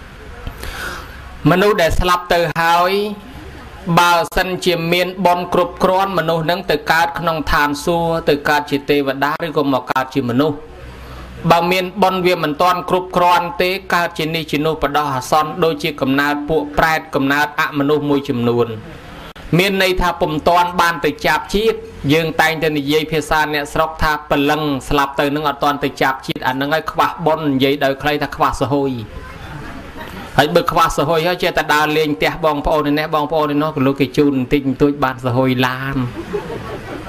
មនុស្សដែលស្លាប់ទៅហើយបើសិនជាមានបុណ្យគ្រប់គ្រាន់មនុស្សនឹងទៅកើតក្នុងឋានសួគ៌ទៅកើតជាទេវតាឬក៏មកកើតជាមនុស្សបើមានបុណ្យវាមិនទាន់គ្រប់គ្រាន់ទេកើតជានេះជានោះបដោះអាសន្នដូចជាកំណើតពួកប្រែតកំណើតអមនុស្សមួយចំនួនមានន័យថាពុំទាន់បានទៅចាប់ជាតិយើងតែងតែនិយាយភាសាអ្នកស្រុកថាព្រលឹងស្លាប់ទៅនឹងអត់ទាន់ទៅចាប់ជាតិអានឹងឲ្យខ្វះបុណ្យនិយាយដោយខ្លីថាខ្វះសហួយហើយបើខ្វះសហួយហើយចេះតែដើរលេងផ្ទះបងប្អូននេះបងប្អូននេះនោះក៏លោកគេជូនបន្តិចបន្តួចបានសហួយឡាន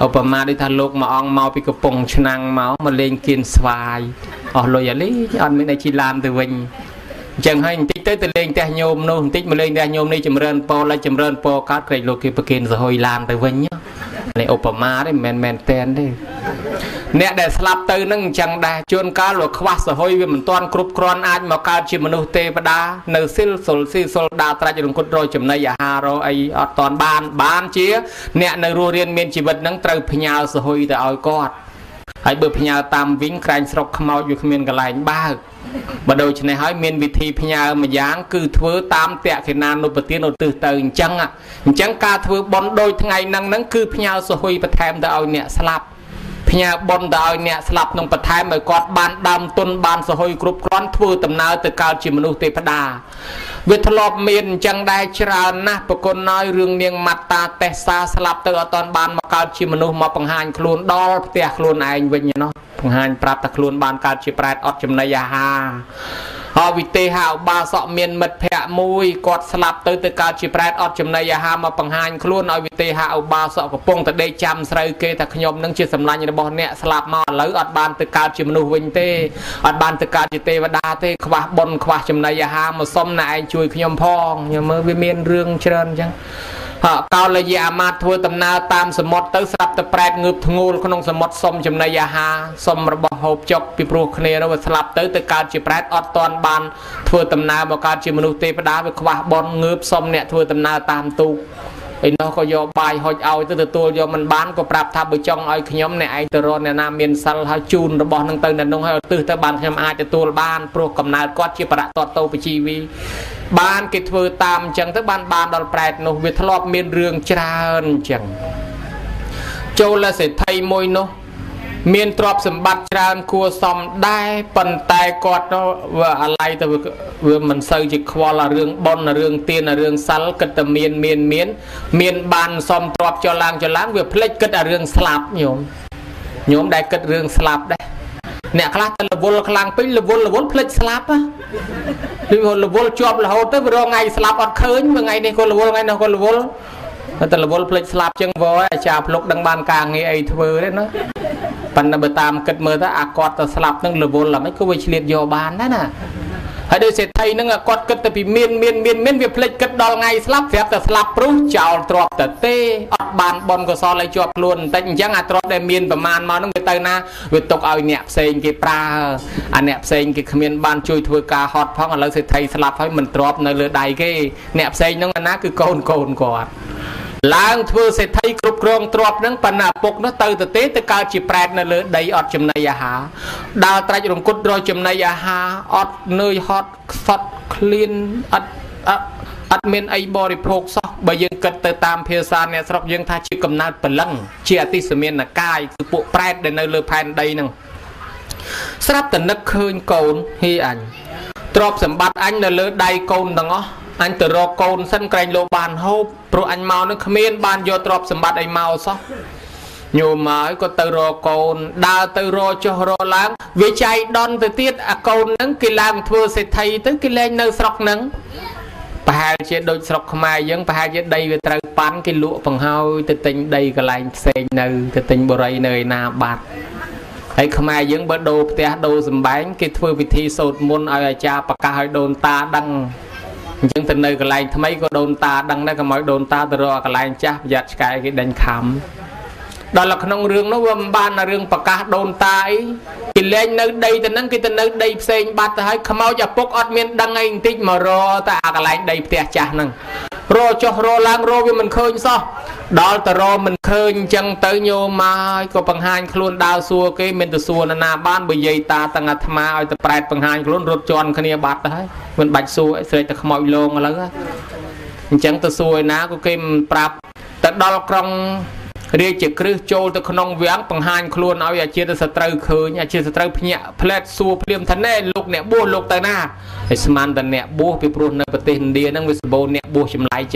ឧបមាដូចថាលោកមកអង្គមកពីកំពង់ឆ្នាំងមកលេងគៀនស្វាយអស់លុយអាលីអត់មានអីជិះឡានទៅវិញអញ្ចឹងហើយបន្តិចទៅលេងផ្ទះញោមនោះបន្តិចមកលេងផ្ទះញោមនេះចម្រើនពរហើយចម្រើនពរកើតក្រែកលោកគេប្រគិនសហុយឡានទៅវិញនេះឧបមាទេមិនមែនតែនទេអ្នកដែលស្លាប់ទៅនឹងអញ្ចឹងដែរជួនកាលវាខ្វះសហុយវាមិនទាន់គ្រប់គ្រាន់អាចមកកើតជាមនុស្សទេវតានៅសិលសុលស៊ីសុលដាត្រាច់រង្គត់រយចំណីអាហាររអីអត់ទាន់បានជាអ្នកនៅរស់រានមានជីវិតនឹងត្រូវផ្ញើសហុយទៅឲ្យគាត់ហើយបើផ្ញើតាមវិញក្រែងស្រុកខ្មោចវាគ្មានកន្លែងបើកបើដូច្នេះហើយមានវិធីផ្ញើមួយយ៉ាងគឺធ្វើតាមតក្កិណានុបទានឧទ្ទិសទៅអញ្ចឹងការធ្វើបុណ្យដូចថ្ងៃហ្នឹងគឺផ្ញើសហុយបន្ថែមទៅឲ្យអ្នកស្លាប់ផ្ញើបុណ្យទៅឲ្យអ្នកស្លាប់ក្នុងបន្ថែមឲ្យគាត់បានដើមទុនបានសហុយគ្រប់គ្រាន់ធ្វើដំណើរទៅកើតជាមនុស្សទេវតាវាធ្លាប់មានអញ្ចឹងដែរច្រើនណាស់ប្រគុណឲ្យរឿងនាងម៉ាត់តាតេសាស្លាប់ទៅអត់ទាន់បានមកកើតជាមនុស្សមកបង្ហាញខ្លួនដល់ផ្ទះខ្លួនឯងវិញណោះបង្ហាញប្រាប់ថាខ្លួនបានកើតជាប្រែតអត់ចំណីអាហារហើយវិទេហឧបាសកមានមិត្តភក្តិមួយគាត់ស្លាប់ទៅកើតជាប្រែតអត់ចំណីអាហារមកបង្ហាញខ្លួនឲ្យវិទេហឧបាសកកំពុងតែដេកចាំស្រូវគេថាខ្ញុំនឹងជាសម្លាញ់របស់អ្នកស្លាប់មកឥឡូវអត់បានទៅកើតជាមនុស្សវិញទេអត់បានទៅកើតជាទេវតាទេខ្វះបុណ្យខ្វះចំណីអាហារមកសុំណែឯងជួយខ្ញុំផងខ្ញុំមើលវាមានរឿងច្រើនអញ្ចឹងកោលយាអាមាត្យធ្វើដំណើរតាមសមុទ្រទៅស្រាប់តែប្រែតងើបធ្ងូលក្នុងសមុទ្រសុំចំណីអាហារសុំរបស់ហូបចុកពីព្រោះគ្នានោះវាស្លាប់ទៅកើតជាប្រែតអត់ទាន់បានធ្វើដំណើរមកកើតជាមនុស្សទេវតាវាខ្វះបុណ្យងើបសុំអ្នកធ្វើដំណើរតាមទូកឯនោះក៏យកបាយហុចឲ្យទៅទទួលយកមិនបានក៏ប្រាប់ថាបើចង់ឲ្យខ្ញុំអ្នកឯងទៅរកអ្នកណាមានសិលហើយជូនរបស់នឹងទៅអ្នកនោះឲ្យឧទ្ទិសទៅបានខ្ញុំអាចទទួលបានព្រោះកំណើតគាត់ជាបរតតោបជីវីបានគេធ្វើតាមអញ្ចឹងទៅបានដល់ប្រែតនោះវាធ្លាប់មានរឿងច្រើនអញ្ចឹងចូលសេដ្ឋីមួយនោះមានទ្រព្យសម្បត្តិច្រើនគួរសមដែរប៉ុន្តែគាត់វាអាឡ័យទៅវាមិនសូវជាខ្វល់រឿងបុណ្យរឿងទានរឿងសិលគិតតែមានបានសមទ្រព្យចឡើងវាភ្លេចគិតរឿងស្លាប់ញោមដែលគិតរឿងស្លាប់ដែរអ្នកខ្លះតែរវល់ខ្លាំងពេករវល់ភ្លេចស្លាប់រវល់ជាប់រហូតទៅរងថ្ងៃស្លាប់អត់ឃើញថ្ងៃនេះក៏រវល់ថ្ងៃនោះក៏រវល់តែរវល់ភ្លេចស្លាប់ចឹងវអាចារ្យភ្លុកដឹងបានការងារអីធ្វើទេណាប៉ុន្តែបើតាមគិតមើលទៅអាគាត់ទៅស្លាប់នឹងរវល់ហ្មងក៏វាឆ្លៀតយកបានដែរណាហើយដូចសេដ្ឋីនឹងគាត់គិតទៅពីមានវាភ្លេចគិតដល់ថ្ងៃស្លាប់ប្រាប់តែស្លាប់ព្រោះចោលទ្រព្យទៅទេអត់បានបនកុសលឲ្យជាប់ខ្លួនបន្តិចអញ្ចឹងអាទ្រព្យដែលមានប្រមាណមកនឹងវាទៅណាវាទុកឲ្យអ្នកផ្សេងគេប្រើអាអ្នកផ្សេងគេគ្មានបានជួយធ្វើការហត់ផងឥឡូវសេដ្ឋីស្លាប់ហើយមិនទ្រព្យនៅលើដៃគេអ្នកផ្សេងហ្នឹងអាណាគឺកូនគាត់ឡើងធ្វើសេដ្ឋីគ្រប់គ្រងទ្រព្យហ្នឹងប៉ុន្តែឪពុកនោះទៅទេទៅកើតជាប្រែតនៅលើដីអត់ចំណីអាហារដើរត្រាច់រង្គត់រកចំណីអាហារអត់នឿយហត់ខ្សត់ឃ្លានអត់មានអីបរិភោគសោះបើយើងគិតទៅតាមភាសាអ្នកស្រុកយើងថាជាកំណើតព្រលឹងជាអតិសមានកាយគឺពួកប្រែតដែលនៅលើផែនដីហ្នឹងស្រាប់តែនឹកឃើញកូនហីអញទ្រព្យសម្បត្តិអញនៅលើដៃកូនទាំងអស់អញទៅរកកូនសិនក្រែងលោកបានហូបព្រោះអញមកនឹងគ្មានបានយកទ្រព្យសម្បត្តិអីមកសោះញោមមកក៏ទៅរកកូនដើរទៅរកចុះរកឡើងវាចៃដន់ទៅទៀតអាកូនហ្នឹងគេឡើងធ្វើសេដ្ឋីទៅគេលែងនៅស្រុកហ្នឹងប្រហែលជាដូចស្រុកខ្មែរយើងប្រហែលជាដីវាត្រូវប៉ាន់គេលក់បង្ហើយទៅទិញដីកន្លែងផ្សេងនៅទៅទិញបរិយនៅឯណាបាត់ហើយខ្មែរយើងបើដូរផ្ទះដូរសម្បែងគេធ្វើពិធីសូត្រមន្តឲ្យអាចារ្យប្រកាសឲ្យដូនតាដឹងអញ្ចឹងទៅនៅកន្លែងថ្មីក៏ដូនតាដឹងដែរកុំឲ្យដូនតាទៅរកកន្លែងចាស់ប្រយ័ត្នឆ្កែគេដេញខំដល់ក្នុងរឿងនោះវាមិនបានរឿងប្រកាសដូនតាអីគេលែងនៅដីទៅហ្នឹងគេទៅនៅដីផ្សេងបាត់ទៅហើយខ្មោចឪពុកអត់មានដឹងអីបន្តិចមករកតែអាកន្លែងដីផ្ទះចាស់ហ្នឹងរកចុះរកឡើងរកវាមិនឃើញសោះដល់ទៅរកមិនឃើញអញ្ចឹងទៅញោមមកក៏បង្ហាញខ្លួនដើរសួរគេមិនទៅសួរណាបានបើយាយតាទាំងអាត្មាឲ្យទៅប្រែតបង្ហាញខ្លួនរត់ជន់គ្នាបាត់ទៅហើយមិនបាច់សួរអីស្រេចតែខ្មោចលងឥឡូវអញ្ចឹងទៅសួរឯណាក៏គេមិនប្រាប់ទៅដល់ក្រុងរាជក្រឹសចូលទៅក្នុងវាំងបង្ហាញខ្លួនឲ្យអាជាសត្រូវឃើញអាជាសត្រូវភ្ញាក់ផ្លែតសួរភ្លាមថាណែលោកអ្នកបួសលោកទៅណាហើយស្មានតែអ្នកបួសពីព្រោះនៅប្រទេសឥណ្ឌាហ្នឹងវាសម្បូរអ្នកបួសចម្លែក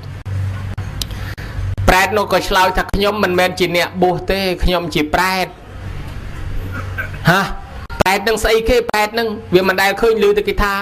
ប្រែតនោះក៏ឆ្លើយថាខ្ញុំមិនមែនជាអ្នកបួសទេខ្ញុំជាប្រែតប្រែតនឹងស្អីគេប្រែតនឹងវាមិនដែលឃើញឮទៅគេថា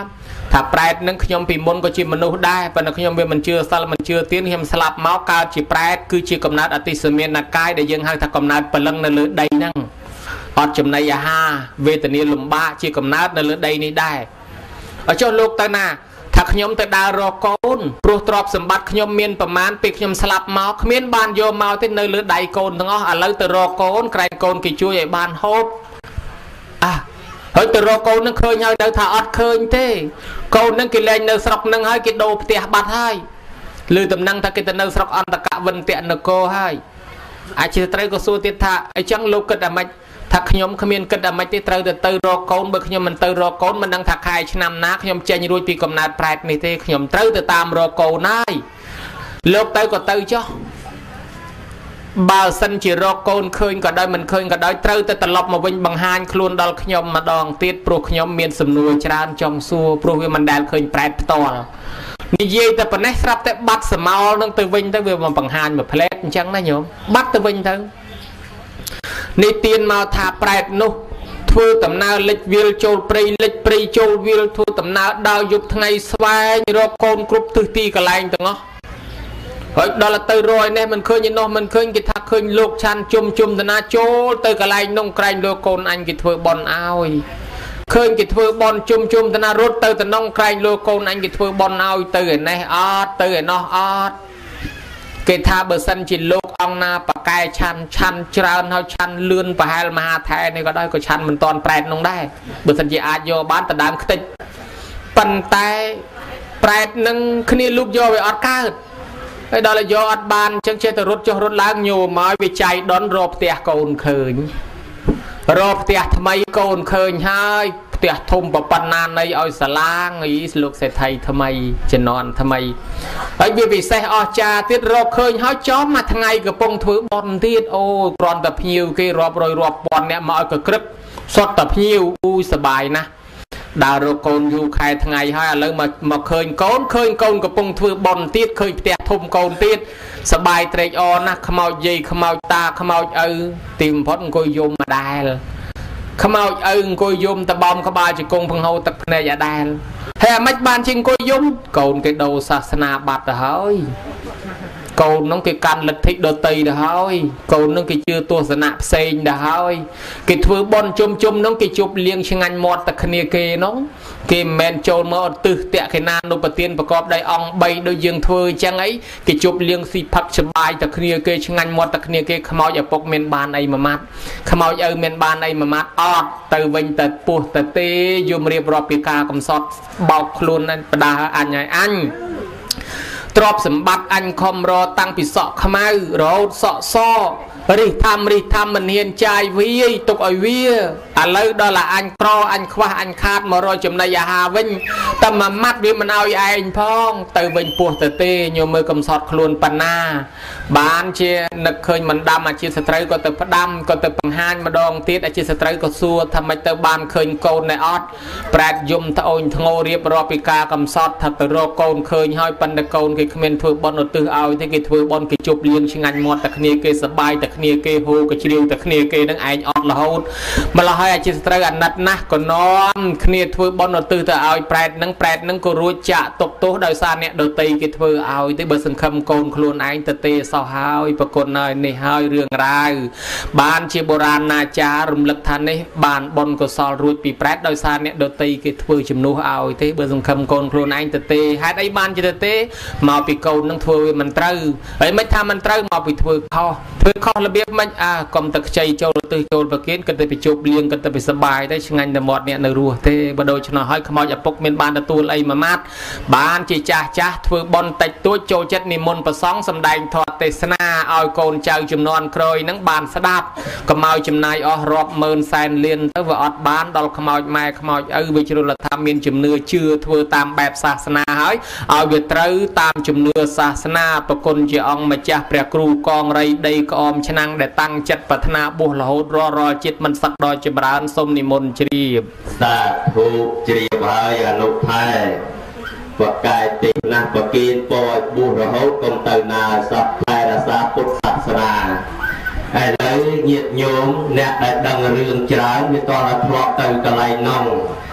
ถ้าแปรดนึงขยมปีมนก็จีมนุษย์ได้ปนขยมเวมันเชื่อสลับมันเชื่อเตี้ยนเฮียมสลับเมาส์กาวจีแปรดคือจีกำนัดอติสเมียนนักกายได้ยังให้ถ้ากำนัดปลังนั่นเลยได้นั่งอดจำในยาฮาเวทนีลมบ้าจีกำนัดนั่นเลยได้นี่ได้เอาเจ้าลูกตาหน้าถ้าขยมแต่ดาวรอโกนปลุกตรอบสมบัติขยมเมียนประมาณปีขยมสลับเมาส์เมียนบานโยเมาส์ที่ในเลยได้โกนทั้งอ๋ออะไรแต่รอโกนใครโกนกี่ช่วยบานโฮบเฮ้ยแต่รอโกนนั่งเคยยังเดินถ่าอดเคยเต้โกนนั่งกินแรงเนื้อสกนั่งให้กินโดเตียบัดให้ลือตำนั่งถ้ากินแต่เนื้อสกอันตะกะวันเตียนโกให้อาชีพไตรก็สู้ติดท่าไอ้จังลูกกระดาษถ้าขยมขมิ้นกระดาษติดไตรแต่เตยรอโกนเบอร์ขยมมันเตยรอโกนมันดังถักไข่ชนำนักขยมเจนรุ่ยปีกำนัดแปรนี่เต้ขยมไตรแต่ตามรอโกนได้ลูกเตยก็เตยจ้อบาสันจิรอโกนเคยก็ได้มันเคยก็ได้เตยแต่ตลบมาวิ่งบังหานคลุนดอลขยมมาดองติดปลุกขยมเมียนสำนวนจานจองซัวปลุกมันแดนเคยแปรตอนี่เย่แต่ปนนี้รับแต่บัดสมาลนั่งตัววิ่งตั้งเวลาบังหานแบบเพลสจังนะโยมบัดตัววิ่งทั้งนี่เตียนมาทาแปรนุทั่วตำนาเล็กวิลโจลปรีเล็กปรีโจลวิลทั่วตำนาดาวยุบทั้งไงสวายรอโกนกรุบตื้อตีกระไลตั้งอ๋อเฮ้ยดอลลาร์เตอร์รอยเนี่ยมันเคยยินโนมันเคยกิทักเคยลูกชันจุ่มตนาโจลเตอร์กระไลนงไกรโลโกนอันกิทัวบอลเอาเคยกิทัวบอลจุ่มตนารถเตอร์ตนงไกรโลโกนอันกิทัวบอลเอาเตอร์ในออดเตอร์นอออดเกทาเบอร์ซันจิลูกองนาปากายชันจราเขาชันเลื่อนไปให้มหาไทยนี่ก็ได้ก็ชันมันตอนแปรนงได้เบอร์ซันจิอาโยบ้านตะดามติดปันไตแปรนึงคณีลูกโยไปออดก้าไอ้ดอลลาร์โยอดบานเชิงเชตรถรถล้างโยมาวิจัยดอนรบเตียโกนเคยรบเตียทำไมโกนเคยให้เตียทมปปันนานในอ้อยสลางไอ้ลูกเศรษฐีทำไมจะนอนทำไมไอ้เบี้ยปีเสอจาติดรบเคยให้จ้อมมาทั้งไงกับปงถือบอลติดโอ้กรอนตะพิวกี่รอบรอยรอบบอลเนี่ยมาเอากระกรึบสดตะพิวอู้สบายนะดาวโกนอยู่ใครทั้งไงให้แล้วมาเคยโกนกับปงถือบอลติดเคยเตียทมโกนติดสบายเตะอนะขมาวยีขมาวตาขมาวติมพอดก็ยมมาได้ขมาวก็ยมตะบอมขบายจะกงพังเฮาตะเพนยาได้แห่ไม่บานจริงก็ยมโกนcái đầuศาสนาบัตรเฮ้ยโกนน้องcáiกันลัทธิโดตีเฮ้ยโกนน้องcáiชื่อตัวศาสนาเซนเฮ้ยcáiถือบอลจุ่มน้องcáiจุบเลี้ยงชิงันหมดตะคเนียเกน้องcáiแมนโจมาตื้อเตะcáiนานนุปเตียนประกอบได้องใบโดยยังถือจังไอ้cáiจุบเลี้ยงสีพักสบายตะคเนียเกชิงันหมดตะคเนียเกขมาวอย่าปกเมนบานไอ้มามัดขมาวเมนบานไอ้มามัดออดเตยวิงเตยปูเตยเตยยมเรียบรอบปีกากำซอดเบาคลุนนั่นประดาอันใหญ่อันตรอบสมบัติอันคอมรอตั้งปิศขมายรอซอริทำมันเฮียนใจวิตกไอวิอะไรดอลลาร์อันครออันคว้าอันคาดมารอจำนายหาวิญแต่มามัดวิมันเอาไอ้พ้องเตยวิญปวดเตยเตยโยมือกำซอดคลุนปนาบ้านเชียนึกเคยมันดำอาชีพสตรีก็เตยพดำก็เตยปังหานมาดองตีดอาชีพสตรีก็ซัวทำไมเตยบ้านเคยโกนในออดแปรยมตะโอนทงโอเรียบรอปิกากำซอดถ้าเตยรอโกนเคยห้อยปันตะโกนกิเมนถือบอลอตื้อเอาที่กิถือบอลกิจุบเลี้ยงชิงันหมดตะคเนียเกสบายตะคเนียเกโฮกชิลิวตะคเนียเกนั่งไอออดละหูมาละให้อาชีพสตรีอันนัดนะก็นอนคเนียถือบอลอตื้อแต่เอาแปรนั่งก็รู้จะตกโต๊ะโดยสารเนี่ยโดยตีกิถือเอาที่เบอร์สังคมโกนคลุนไอตะเตะสาวหายปรากฏในหายเรื่องรายบ้านเชียโบราณนาจารมลึกทันนี่บ้านบอลก็สอรุ่ยปีแปรโดยสารเนี่ยโดยตีกิถือจำนูเอาที่เบอร์สังคมโกนคลุนไอตะเตะให้ไอบ้านจะเตะมาปีโกนนั่งถือมันตรึไอ้ไม่ทำมันตรึมาปีถือข้อระเบียบมันกรมตะใจโจรตือโจรประเคนกันแต่ไปจูบเลี้ยงกันแต่ไปสบายได้ช่างแต่หมดเนี่ยในรัวเตะบโดยชนะให้ขมอยปกเมียนบ้านตัวไอมามัดบ้านจีจ้าถือบอลติดตัวโจเจ็ดนิมนต์ประสองสำแดงทอดเตสนาเอาโกนเจ้าจำนวนเคยนั่งบานสดับขมอยจำนายรอบเมินแสนเลียนตั้งว่าอดบ้านดอลขมอยแม่ขมอยวิจรุลธรรมมีจำเนื้อเชื่อถือตามแบบศาสนาเฮ้ยเอาเวทรื้อตามจำเนื้อศาสนาประกลจีองมาจากพระครูกองไรได้กอมชนังได้ตั้งจัดปัฒนาบุหลาหดรอจิตมันสักดอยจบรานสมนิมนต์จรีบสาธุจรีบให้อนุภาปะกายตินะปะกีนปอยบุหลาหดกงเตนาสัพพายรัสพุทธศาสนาไอ้เลยเหยียดโยมเนี่ยได้ดังเรื่องจราไม่ต้องทะเลาะกันกระไรน้อง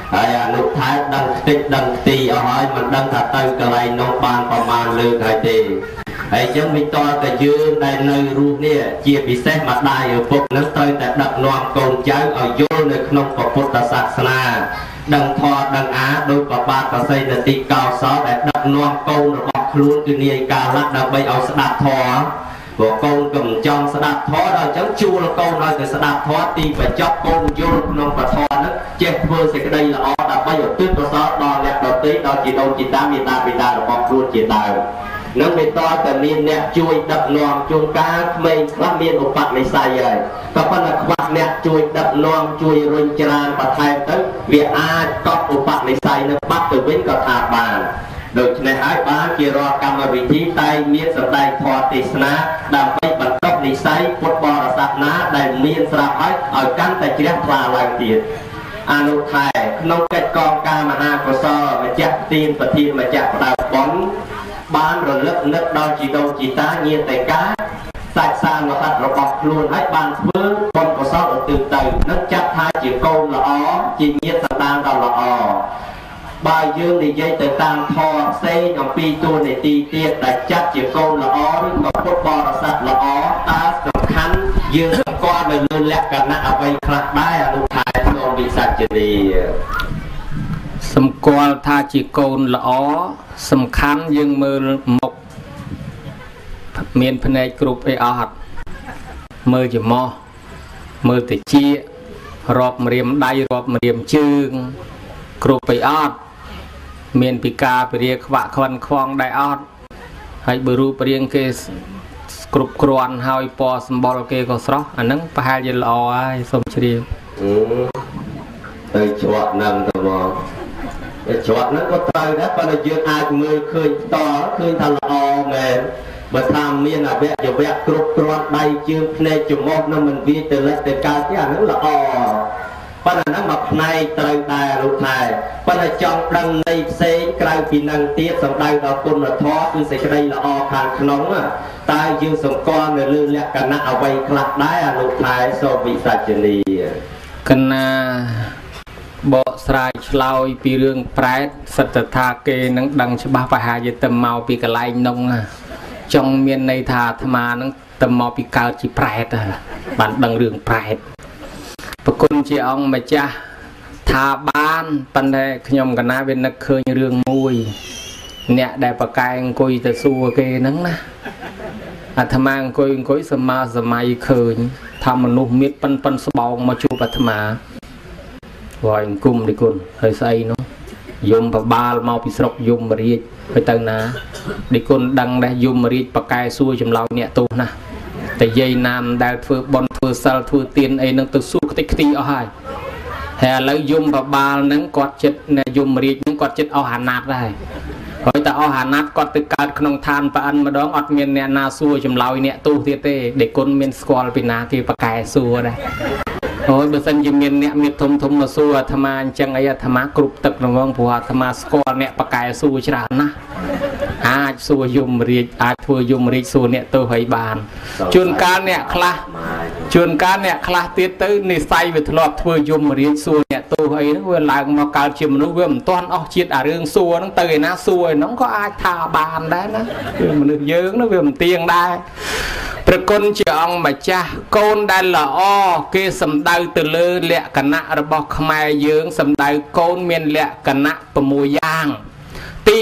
ហើយអានោះថែដឹងតិចដឹងទីអស់ហើយមិនដឹងថាទៅកន្លែងនោះបានប្រមាណលើកហើយទេហើយចឹងវិតតែយើងដែលនៅរូបនេះជាពិសេសម្ដាយឪពុកនឹងត្រូវតែដឹកនាំកូនចៅឲ្យយល់នៅក្នុងពុទ្ធសាសនាដឹងធម៌ដឹងអាដោយប្របាទប្រស័យនតិកោសលដែលដឹកនាំកូនរបស់ខ្លួនគឺនាយកាលៈដើម្បីឲ្យស្ដាប់ធម៌ព្រោះកូនក៏មិនចង់ស្ដាប់ធម៌ដល់អញ្ចឹងជួលកូនឲ្យទៅស្ដាប់ធម៌ទីបញ្ចប់កូនយល់ក្នុងពធហ្នឹងចេះធ្វើសេចក្តីល្អដើម្បីឧទ្ទិសកុសលដល់អ្នកដទៃដល់ជីដូនជីតាមេត្តាបិតារបស់ខ្លួនជាដើមនឹងវាតតែមានអ្នកជួយដឹកនាំជួនកាលក្មេងខ្លះមានឧបនិស្ស័យហើយក៏ប៉ុន្តែខ្វះអ្នកជួយដឹកនាំជួយរុញច្រានបន្ថែមទៅវាអាចកប់ឧបនិស្ស័យនឹងបាត់ទៅវិញក៏ថាបានដូច្នេះហើយបានជារាល់កម្មវិធីតែមានសម្ដែងធម៌ទេសនាដើម្បីបន្តនិស្ស័យពុទ្ធបរិស័ទណាដែលមានស្រាប់ហើយឲ្យកាន់តែជ្រះថ្លាឡើងទៀតអនុថែក្នុងកិច្ចកងការមហាកុសលម្ចាស់ទានប្រធានម្ចាស់ផ្ដៅបុណ្យបានរលឹកនឹកដល់ជីដូនជីតាញាតិកាសាច់សាលហិតរបស់ខ្លួនហើយបានធ្វើបុណ្យកុសលឧទ្ទិសទៅនឹកចាត់ថាជាកូនល្អជាញាតិសន្តានដ៏ល្អបើយើងនិយាយទៅតាមធម៌ផ្សេងអំពីតួនាទីទៀតដែលចាត់ជាកូនល្អឬក៏ពុទ្ធបរិស័ទល្អតើសំខាន់យើងស្គាល់នៅលើលក្ខណៈអ្វីខ្លះដែរអនុថែក្នុងវិសាជនីសម្គាល់ថាជាកូនល្អសំខាន់យើងមើលមុខមានភ្នែកគ្រប់អីអត់មើលច្រមុះមើលតិចរាប់ម្រាមដៃរាប់ម្រាមជើងគ្រប់អីអត់មានពិការពរាខ្វាក់ខ្វិនខ្វងដែរអត់ហើយបើរូបរាងគេគ្រប់គ្រាន់ហើយពណ៌សម្បុរគេក៏ស្រស់អាហ្នឹងប្រហែលជាល្អហើយសូមជ្រាបទៅច្រត់នឹងទៅបងច្រត់ហ្នឹងក៏ត្រូវដែរប៉ុន្តែយើងអាចមើលឃើញផ្ទាល់ឃើញថាល្អមែនបើថាមានអវយវៈគ្រប់គ្រាន់ដៃជើងភ្នែកច្រមុះនឹងមិនវាទៅលិចទៅកើតទេអាហ្នឹងល្អប៉ុន្តែហ្នឹងមកផ្នែកត្រូវដែររូបថែប៉ុន្តែចង់ដឹងន័យផ្សេងក្រៅពីនឹងទៀតសំដៅដល់គុណធម៌គឺសេចក្តីល្អខាងក្នុងតើយើងសង្កល់នៅលើលក្ខណៈអ្វីខ្លះដែរអនុថែសូមវិសាជនីកណាបកស្រាយឆ្លើយពីរឿងប្រែតសិទ្ធថាគេនឹងដឹងច្បាស់ប្រហែលជាទៅមកពីកន្លែងនោះចង់មានន័យថាអាត្មានឹងទៅមកពីកើតជាប្រែតបានដឹងរឿងប្រែតប្រគុណជាអង្គម្ចាស់ថាបានប៉ុន្តែខ្ញុំកណាវានឹកឃើញរឿងមួយអ្នកដែលប្រកែអង្គុយទៅសួរគេហ្នឹងណាអាត្មាអង្គុយសម័យឃើញថាមនុស្សមានប៉ុនស្បោងមកជួបអាត្មាវ៉ៃអង្គមនេះគុណហើយស្អីនោះយមបបាលមកពីស្រុកយមរាជហើយទៅណានេះគុណដឹងដែរយមរាជប្រកែសួរចម្លើយអ្នកទោសណាតែយាយណាមដែលធ្វើបន់ធ្វើសិលធ្វើទានអីនឹងទៅសួរខ្ទេចខ្ទីអស់ហើយឥឡូវយមបបាលហ្នឹងគាត់ចិត្តយមរាជហ្នឹងគាត់ចិត្តអស់អាណត្តិដែរហើយតែអស់អាណត្តិគាត់ទៅកើតក្នុងឋានប្រអិនម្ដងអត់មានអ្នកណាសួរចម្លើយអ្នកទោសទៀតទេដែលគុណមានស្គាល់ពីណាគេប្រកែសួរដែរអូយបើសិនជាមានអ្នកមានធំមកសួរអាត្មាអញ្ចឹងអីអាត្មាគ្រប់ទឹករងងព្រោះអាត្មាស្គាល់អ្នកប្រកែសួរច្រើនណាស់អាចសួរយមរាជអាចធ្វើយមរាជសួរអ្នកទោសឲ្យបានជួនកាលអ្នកខ្លះទៀតទៅនិស័យវាធ្លាប់ធ្វើយមរាជសួរអ្នកទោសអីហ្នឹងវាឡើងមកកើតជាមនុស្សវាមិនទាន់អស់ជាតិអារឿងសួរហ្នឹងទៅឯណាសួរឯហ្នឹងក៏អាចថាបានដែរណាគឺមនុស្សយើងហ្នឹងវាមិនទៀងដែរព្រះគុណជាអង្គម្ចាស់កូនដែលល្អគេសំដៅទៅលើលក្ខណៈរបស់ខ្មែរយើងសំដៅកូនមានលក្ខណៈ6យ៉ាងទី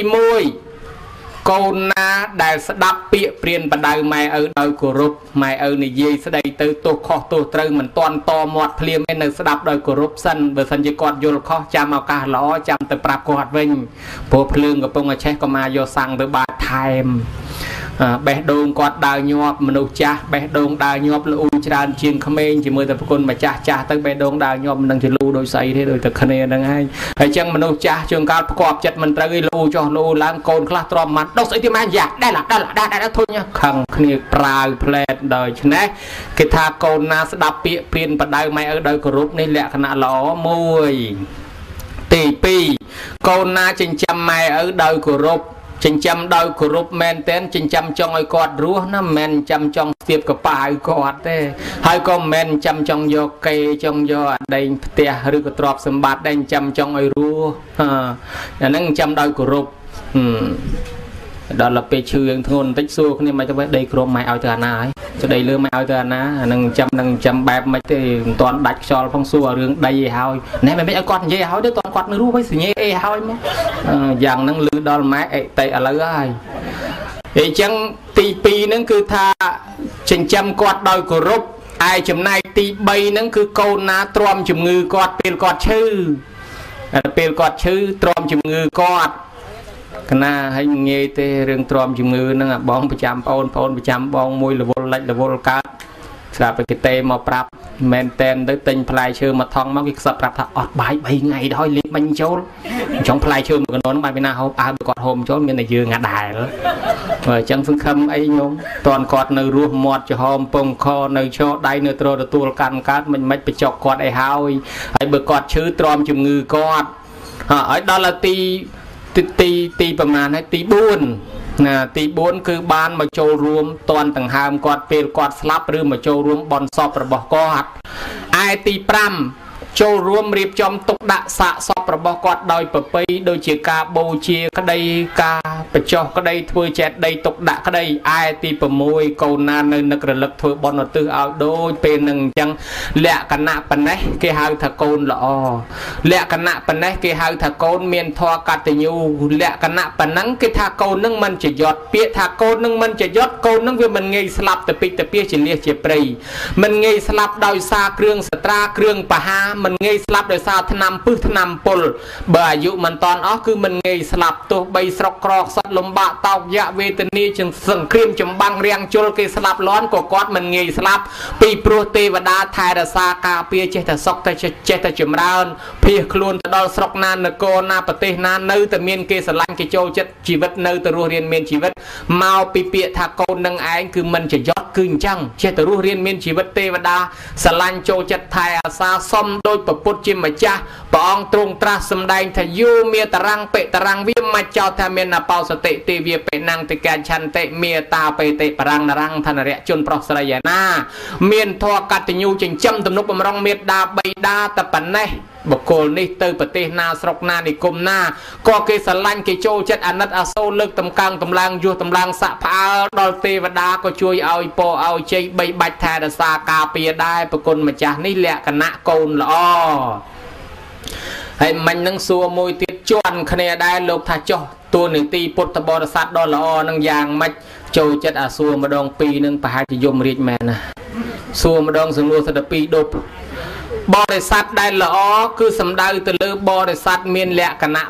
1កូនណាដែលស្ដាប់ពាក្យព្រានបដៅម៉ែឪដោយគោរពម៉ែឪនិយាយស្ដីទៅទោសខុសទោសត្រូវមិនទាន់តមាត់ភ្លាមឯនៅស្ដាប់ដោយគោរពសិនបើសិនជាគាត់យល់ខុសចាំឱកាសល្អចាំទៅប្រាប់គាត់វិញព្រោះភ្លើងកំពុងតែឆេះក៏មកយកសាំងទៅបាតថែមបេះដូងគាត់ដើរញាប់មនុស្សចាស់បេះដូងដើរញាប់លូច្រើនជាងក្មេងជាមួយតែប្រគុណម្ចាស់ចាស់ទៅបេះដូងដើរញាប់មិនដឹងជាលូដូចស្អីទេដូចតែគ្នាហ្នឹងហើយហើយចឹងមនុស្សចាស់ជួនកាលផ្គាប់ចិត្តមិនត្រូវឯលូចុះលូឡើងកូនខ្លះទ្រាំមិនដុសស្អីទៀតម៉ែយ៉ាដែលធុញខឹងគ្នាប្រាវផ្លែតដោយឆ្នេះគេថាកូនណាស្ដាប់ពាក្យព្រានបដៅម៉ែឪដោយគោរពនេះលក្ខណៈល្អមួយទី2កូនណាចិញ្ចឹមម៉ែឪដោយគោរពចិញ្ចឹមដោយគោរពមែនតែនចិញ្ចឹមចង់ឲ្យគាត់រស់ណាមិនចាំចង់ស្ទាបកប៉ាឲ្យគាត់ទេហើយក៏មិនចាំចង់យកកេចង់យកអដែងផ្ទះឬក៏ទ្រព្យសម្បត្តិដែលចាំចង់ឲ្យរស់អាហ្នឹងចាំដោយគោរពដល់ពេលឈឺយើងធ្ងន់បន្តិចសួរគ្នាមិនទៅដីក្រមម៉ែឲ្យទៅអាណាហើយទៅដីលើម៉ែឲ្យទៅអាណាអានឹងចាំបែបមិនទេមិនទាន់ដាច់ខ្យល់ផងសួររឿងដីឲ្យហើយណែមិនឲ្យគាត់និយាយឲ្យទៅតគាត់នៅរស់វិញសញ្ញាអីឲ្យមកយ៉ាងហ្នឹងលឺដល់ម៉ែអីតែឥឡូវហើយអញ្ចឹងទី2ហ្នឹងគឺថាចិញ្ចឹមគាត់ដោយគោរពឯចំណែកទី3ហ្នឹងគឺកូនណាទ្រាំជំងឺគាត់ពេលគាត់ឈឺពេលគាត់ឈឺទ្រាំជំងឺគាត់កណាឲ្យងាយទេរឿងទ្រាំជំងឺហ្នឹងបងប្រចាំបងប្រចាំបងមួយរវល់លិចរវល់កើតស្រាប់តែគេទេមកប្រាប់មែនតែនទៅទិញផ្លែឈើមកថងមកគេខ្សឹបប្រាប់ថាអត់បាយ3ថ្ងៃដល់លេបបាញ់ចូលចង់ផ្លែឈើមួយកណ្ដុនបាយពីណាហូបអើគាត់ហូបចូលមានតែយើងអាដែលអញ្ចឹងសង្ឃឹមអីញោមតន់គាត់នៅរស់មាត់ចំហពងខនៅឈរដៃនៅទទួលកាន់កើតមិនបញ្ចុកគាត់អីហើយបើគាត់ឈឺទ្រាំជំងឺគាត់ហើយដល់ទីប្រមាណហើយទី4ណាទី4គឺបានមកចូលរួមតន់ដង្ហើមគាត់ពេលគាត់ស្លាប់ឬមកចូលរួមបន់សពរបស់គាត់ឯទី5ចូលរួមរៀបចំទុកដាក់សាកសពរបស់គាត់ដោយប្រពៃដូចជាការបូជាក្តីការបញ្ចុះក្តីធ្វើចេតិយទុកដាក់ក្តីឯទី6កូនណានៅនឹករលឹកធ្វើបន់ឧទ្ទិសឲ្យដូចពេលនឹងអញ្ចឹងលក្ខណៈប៉ុណ្ណេះគេហៅថាកូនល្អលក្ខណៈប៉ុណ្ណេះគេហៅថាកូនមានធម៌កតញ្ញូលក្ខណៈប៉ុណ្ណឹងគេថាកូននឹងមិនចយត់ពាក្យថាកូននឹងមិនចយត់កូននឹងវាមិនងាយស្លាប់ទៅពីទៅពីជាលះជាព្រៃមិនងាយស្លាប់ដោយសារគ្រឿងសត្រាគ្រឿងបហាមិនងាយស្លាប់ដោយសារថ្នាំពឹសថ្នាំពុលបើអាយុមិនតាន់អស់គឺមិនងាយស្លាប់ទោះបីស្រុកក្រខ្សត់លំបាកតោកយ៉ាវេទនាជាសង្គ្រាមចម្បាំងរាំងជលគេស្លាប់លាន់ក៏គាត់មិនងាយស្លាប់ពីព្រោះទេវតាថែរក្សាការពារចេះតែសុខតែចេះតែចម្រើនភៀសខ្លួនទៅដល់ស្រុកណានគរណាប្រទេសណានៅតែមានគេស្រឡាញ់គេចូលចិត្តជីវិតនៅទៅរស់រៀនមានជីវិតមកពីពាក្យថាកូននឹងឯងគឺមិនចយត់គឺអញ្ចឹងចេះតែរស់រៀនមានជីវិតទេវតាស្រឡាញ់ចូលចិត្តថែអាសាសុំដោយពុទ្ធជាម្ចាស់ព្រះអង្គទ្រង់ត្រាស់សម្ដែងថាយោមេតរាំងបេតរាំងវាមិនចោតថាមានអបោសតិទេវាបេណាំងតិកាឆន្តិមេតាបេតិបរាំងនរាំងធនរៈជនប្រុសស្រីឯណាមានធម៌កតញ្ញូចិញ្ចឹមទំនុកបំរុងមេត្តាបិតាតែប៉ុណ្ណេះបុគ្គលនេះទៅប្រទេសណាស្រុកណានិគមណាក៏គេស្រឡាញ់គេចូលចិត្តអាណិតអាសូរលើកតម្កើងតម្លើងយោតម្លើងសាក់ផ្អើលដល់ទេវតាក៏ជួយឲ្យពរឲ្យជ័យបីបាច់ថែរក្សាការពារដែរប្រគុណម្ចាស់នេះលក្ខណៈកូនល្អហើយមិញនឹងសួរមួយទៀតជន់គ្នាដែរលោកថាចុះតួនាទីពុទ្ធបរិស័ទដ៏ល្អនឹងយ៉ាងម៉េចចូលចិត្តអាសួរម្ដង2នឹងប្រហែលជាយមរាជមែនណាសួរម្ដងសំណួរ12ដប់បរិស័ទដែលល្អគឺសំដៅទៅលើបរិស័ទមានលក្ខណៈ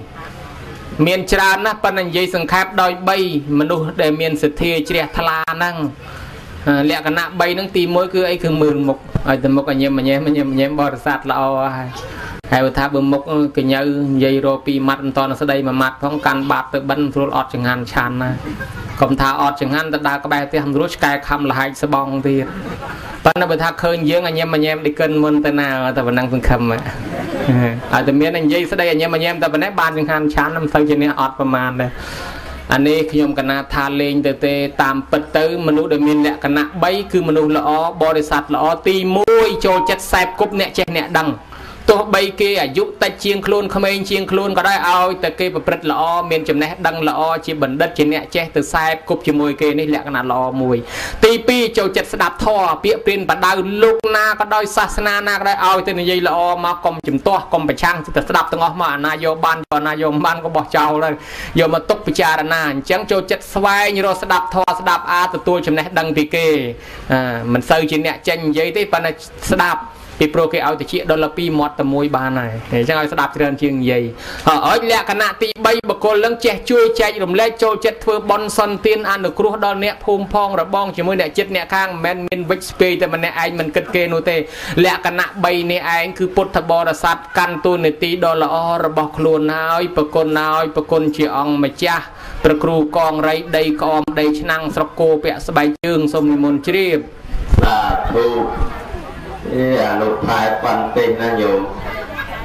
3មានច្រើនណាស់ប៉ុន្តែនិយាយសង្ខេបដោយ3មនុស្សដែលមានសទ្ធាជ្រះថ្លាហ្នឹងលក្ខណៈ3ហ្នឹងទី1គឺអីគឺមើលមុខឲ្យទៅមុខញ៉ាំបរិស័ទល្អហើយថាបើមុខកញ្ញើនិយាយរក2ម៉ាត់មិនតន់ស្ដី1ម៉ាត់ផងកាន់បាតទៅបិណ្ឌស្រួលអត់ចង្ហាន់ឆាន់ណាកុំថាអត់ចង្ហាន់ទៅដើរក្បែរផ្ទះមិនរួចឆ្កែខំលហែកស្បងទៀតប៉ុន្តែបើថាឃើញយើងញ៉ាំឌីកិនមុនទៅណាតែប៉ុណ្ណឹងសង្ឃឹមឲ្យតែមាននិយាយស្ដីញ៉ាំតែប៉ុណ្ណេះបានចង្ហាន់ឆាន់មិនសូវជាអ្នកអត់ប្រមាណដែរអានេះខ្ញុំកណាថាលេងទៅទេតាមពិតទៅមនុស្សដែលមានលក្ខណៈ3គឺមនុស្សល្អបរិស័ទល្អទី1ចូលចិត្តខ្សែគប់អ្នកចេះអ្នកដឹងទោះបីគេអាយុតិចជាងខ្លួនក្មេងជាងខ្លួនក៏ដោយឲ្យតែគេប្រព្រឹត្តល្អមានចំណេះដឹងល្អជាបណ្ឌិតជាអ្នកចេះទៅខ្សែគប់ជាមួយគេនេះលក្ខណៈល្អមួយទី2ចូលចិត្តស្ដាប់ធម៌ពាក្យព្រានបដៅលោកណាក៏ដោយសាសនាណាក៏ដោយឲ្យទៅនិយាយល្អមកកុំជំទាស់កុំប្រឆាំងទៅស្ដាប់ទាំងអស់មកអាណាយកបានក៏អាណាយកមិនបានក៏បោះចោលទៅយកមកទុកពិចារណាអញ្ចឹងចូលចិត្តស្វែងរកស្ដាប់ធម៌ស្ដាប់ទទួលចំណេះដឹងពីគេមិនសូវជាអ្នកចេញនិយាយទេប៉ុន្តែស្ដាប់ពីព្រោះគេឲ្យតិចដុល្លារ2មាត់តែមួយបានហើយអញ្ចឹងឲ្យស្ដាប់ច្រើនជាងនិយាយហើយលក្ខណៈទី3បុគ្គលនឹងចេះជួយចែករំលែកចូលចិត្តធ្វើបន់សន្តានអនុគ្រោះដល់អ្នកភូមិផងរបងជាមួយអ្នកចិត្តអ្នកខាងមិនមែនមានវិច្ចស្ពេយតែម្នាក់ឯងមិនគិតគេនោះទេលក្ខណៈ3នេះឯងគឺពុទ្ធបរិស័ទកាន់តួនាទីដ៏ល្អរបស់ខ្លួនហើយប្រគុណជាអង្គម្ចាស់ព្រះគ្រូកងរៃដីក្អមដីឆ្នាំងស្រុកគោពាក់ស្បែកជើងសូមនិមន្តជ្រាបសាធុអនុថែបន្តិចណាញោម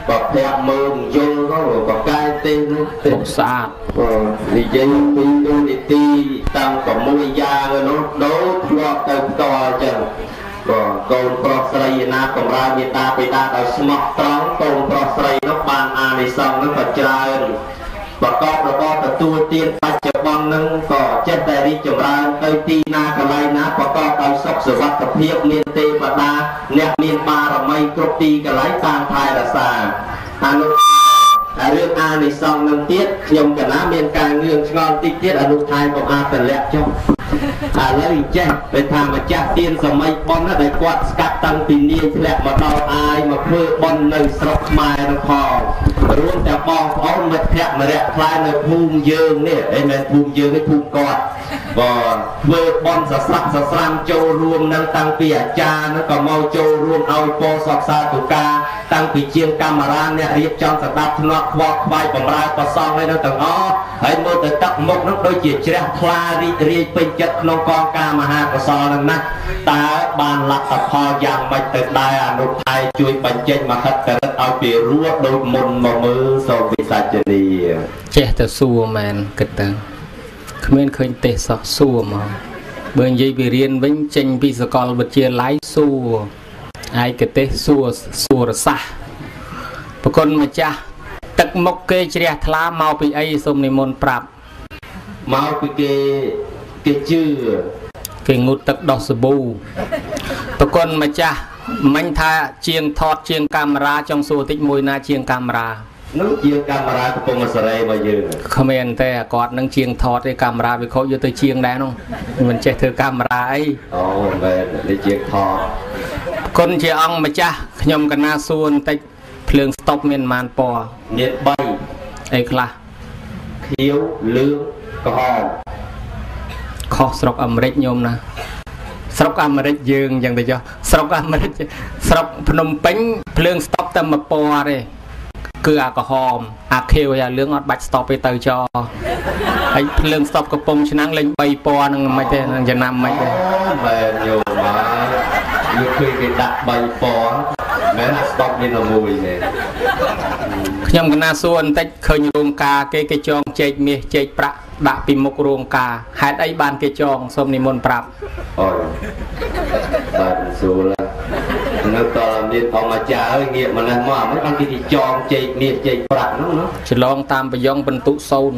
bậc thẹo mơn vô có rồi bậc cai tên bậc xa thì dây pin đôi đi ti tăng có môi da rồi nó đố lo từ to chừng còn pro sợi na còn ra người ta bị ta ở smart trắng còn pro sợi nó bàn này xong nó phải chơi và con là con là tua tiên phải chờ con nâng có chết tại đi chồng ra tới ti na cái này ná và con tao sắp sửa bắt tập hiệp miền tây và đa nẹp miền ba là mây cột ti cái lái tan thai là xà รื่องnày xong nâng tiết nhầm cả ná miền càng ngương ngon tí tiết ở lúc thai còn phần lẹ trong lấy chếtไปทำมาจากเตียนสมัยบอลนะได้กวาดสกัดตั้งปีนี้แหละมาดาวอายมาเพื่อบอลในสระไม้นะพอรวมแต่บอลเขามาแทะมาแหละคลายในภูมิเยิงเนี่ยไอ้แมนภูมิเยิงไอ้ภูมิกอดก็เพื่อบอลสัสรังโจรวมนั่งตั้งปีอาจารย์แล้วก็เมาโจรวมเอาโปสอบซาตุกาตั้งปีเชียงกามารานเนี่ยเรียบจองสตับทนอกควอกใบปมรายประซองให้เราต่างอ้อให้เมื่อแต่ตักมกนั้นโดยเจียเชื่อคลารีเรียเป็นจัดนองกองกามหาประซองนั่นนะตาบานหลักตะพออย่างไม่เติดได้อนุทัยช่วยปัญเจนมาคัดแต่เอาเปรัวโดยมนมามือสวิสัจนีเจ๊แต่ซัวแมนกึศตังเขมรเคยเตะสอบซัวมาเบื่อยี่ไปเรียนวิ่งเจงพิสกอลบัดเจียไล่ซัวไอ้กึศเตะซัวระซะปรากฏมาจ้าตักมกเกยเจียทลาเมาไปไอ้สมนิมนต์ปรับเมาไปเกชื่อเกงุตักดอกสบูปรากฏมาจ้ามันท่าเชียงทอดเชียงกามราจงสัวติมวยนาเชียงกามรานึกเชียงกามราก็ปงมาสไลมาเยอะเขมรแต่กอดนั่งเชียงทอดในกามราไปเขาอยู่ตัวเชียงได้น้องมันเจอเธอกามราไอ้อ๋อแบบในเชียงทอดคนเชียงมาจ้าขยมกันนาส่วนแต่เพลิงสต็อปเมียนมานปอเนียใบไอ้คลาเขียวเลืองกหอมขอสระอเมริกยมนะสระอเมริกยืงอย่างเดียวสระอเมริกสระพนมเป้งเพลิงสต็อปแต่มาปอเลยคืออากาศหอมอาเคียวอย่าเรื่องอดบัตสต็อปไปเตยจอไอ้เพลิงสต็อปกระปงชนะเล่นใบปอนั่งไม่ได้นั่งจะนำไม่ได้แม่โยมาอยู่คุยกันดักใบปอแม่สต็อปนี่ละมวยเนี่ยยำกันนาส่วนแต่เคยโรงกาเกจองเจเมียเจประดักปิมกโรงกาหายไอ้บานเกจองสมนิมนต์ปรับโอ้ยบานสูละนึกตอนนี้ออกมาจ่าเงียบมันนะมั่วมันบางทีจองเจเมียเจประนั่นเนาะจะลองตามไปย่องบรรทุกโซน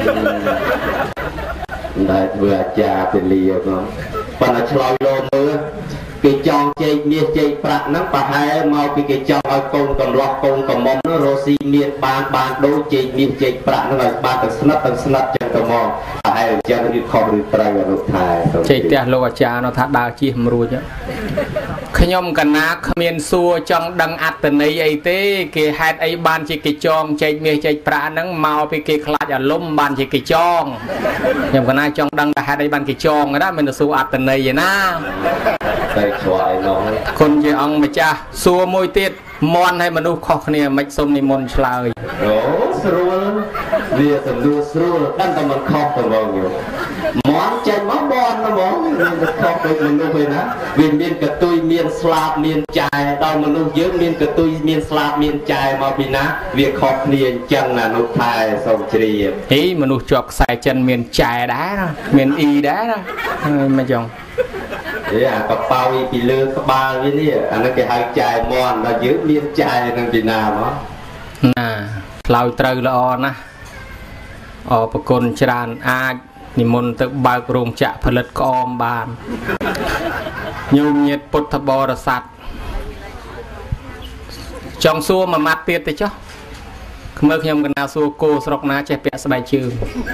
ได้เบื่อจ่าเป็นเลียวเนาะปัญหาชลอยโลมือcái chọn chơi miệt chơi bạc nắng bạc hai mau cái chọn ở công cầm lọt công cầm mông nó rosi miệt bàn đôi chơi miệt chơi bạc nó là bàn tầng snap chân cầm mông hai ở chân đi không đi trai vào lúc thái chơi tè lô cha nó thắt đào chi hầm ruồi chứขยมกันนะขมิ้นซัวจังดังอัตในไอเต้เกยฮัดไอบ้านจีเกจองใจเมียใจปรานังเมาไปเกยคลาดอย่าล้มบ้านจีเกจองยมกันนะจังดังฮัดไอบ้านเกจองก็ได้เป็นซัวอัตในอย่างน่ะคนจะเอามาจ้าซัวมวยติดมอนให้มนุษย์ข้อเนี่ยไม่สมนิมนต์เฉลยโอ้สรุปเรียสำรวจสรุปตั้งแต่มันครอบตัวมองอยู่มอนใจมอนบอลนะมองเรียนครอบตัวมันดูไปนะเวียนเมียนกระตุยเมียนสลาบเมียนใจตอนมนุษย์เยอะเมียนกระตุยเมียนสลาบเมียนใจมาปีนะเวียครอบเนียนจังนะนุ๊กไทยสมเฉลียเฮ้ยมนุษย์จอกใส่จันเมียนใจได้นะเมียนอีได้นะไม่จงกระเป๋าอีปีเลือกบาลนี่อันนั้นแกหายใจมอนเราเยอะเมียนใจนั่นปีนาเนาะน่ะเราเตยละออนะอปกลจรานอานิมนต์ตึกบากโรงจะผลิตกอมบานโยมเงียพุทธบริษัทจองซัวมามัดเตียดแต่เจ้าเมื่อขยมกันนาซัวโกสรกนาเจ็บเปียสบายชื่อ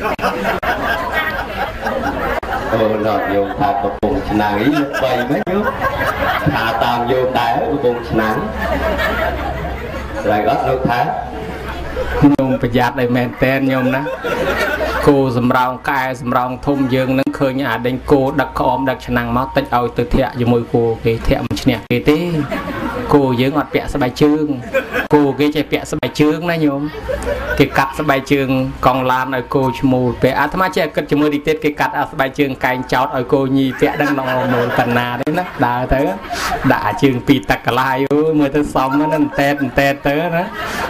หลอดโยมพากระปงชนะอีกใบไหมโยมหาตามโยมได้กระปงชนะอะไรก็ลูกท้ายโยมประหยัดได้แมนเต้นโยมนะโกสำรองกายสำรองทุ่มยืงนั่งเคยอาจได้โกดักคอมดักชนะมาติดเอาตัวเทะอยู่มวยโกเกเทะมันเนี่ยเกเต้โกยืงอดเปียสบายชื่อ cô cái chạy bẹ sợi trướng này nhôm cái cắt sợi trướng còn lan ở cô chmù bẹ à tham chạy cất chmù đi tết cái cắt sợi trướng cài chót ở cô nhì bẹ đang nòng mồi tần nà đấy nó đã tới đã trướng pi tắc lại mới tới xong nó tét tới đó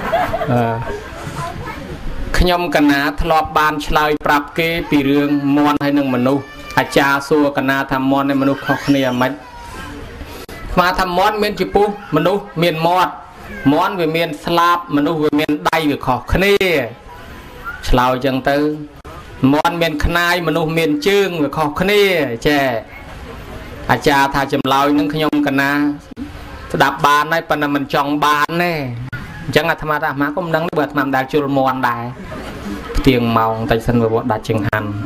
nhom canh náทลอบបានឆ្លើយប្រាប់គេពីរឿងមន់ហើយនឹងមនុស្សអាចារ្យសួរកណាថាមន់និងមនុស្សខុសគ្នាមិនស្មាថាមន់មានជាពុះមនុស្សមានមាត់មន់វាមានស្លាបមនុស្សវាមានដៃវាខុសគ្នាឆ្លើយចឹងទៅមន់មានខ្នាយមនុស្សមានជើងវាខុសគ្នាចេះអាចារ្យថាចម្លើយនឹងខ្ញុំកណាស្ដាប់បានហើយប៉ុន្តែមិនចង់បានទេអញ្ចឹងអាត្មាថាអាត្មាក៏មិនដឹងបើអាត្មាមិនដែលជុលមន់ដែរផ្ទៀងម៉ោងតែសិនវាដាច់ចង្ហាន់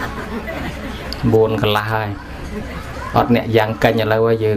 9 កន្លះហើយអត់អ្នកយ៉ាងកាញ់ឥឡូវហើយយើង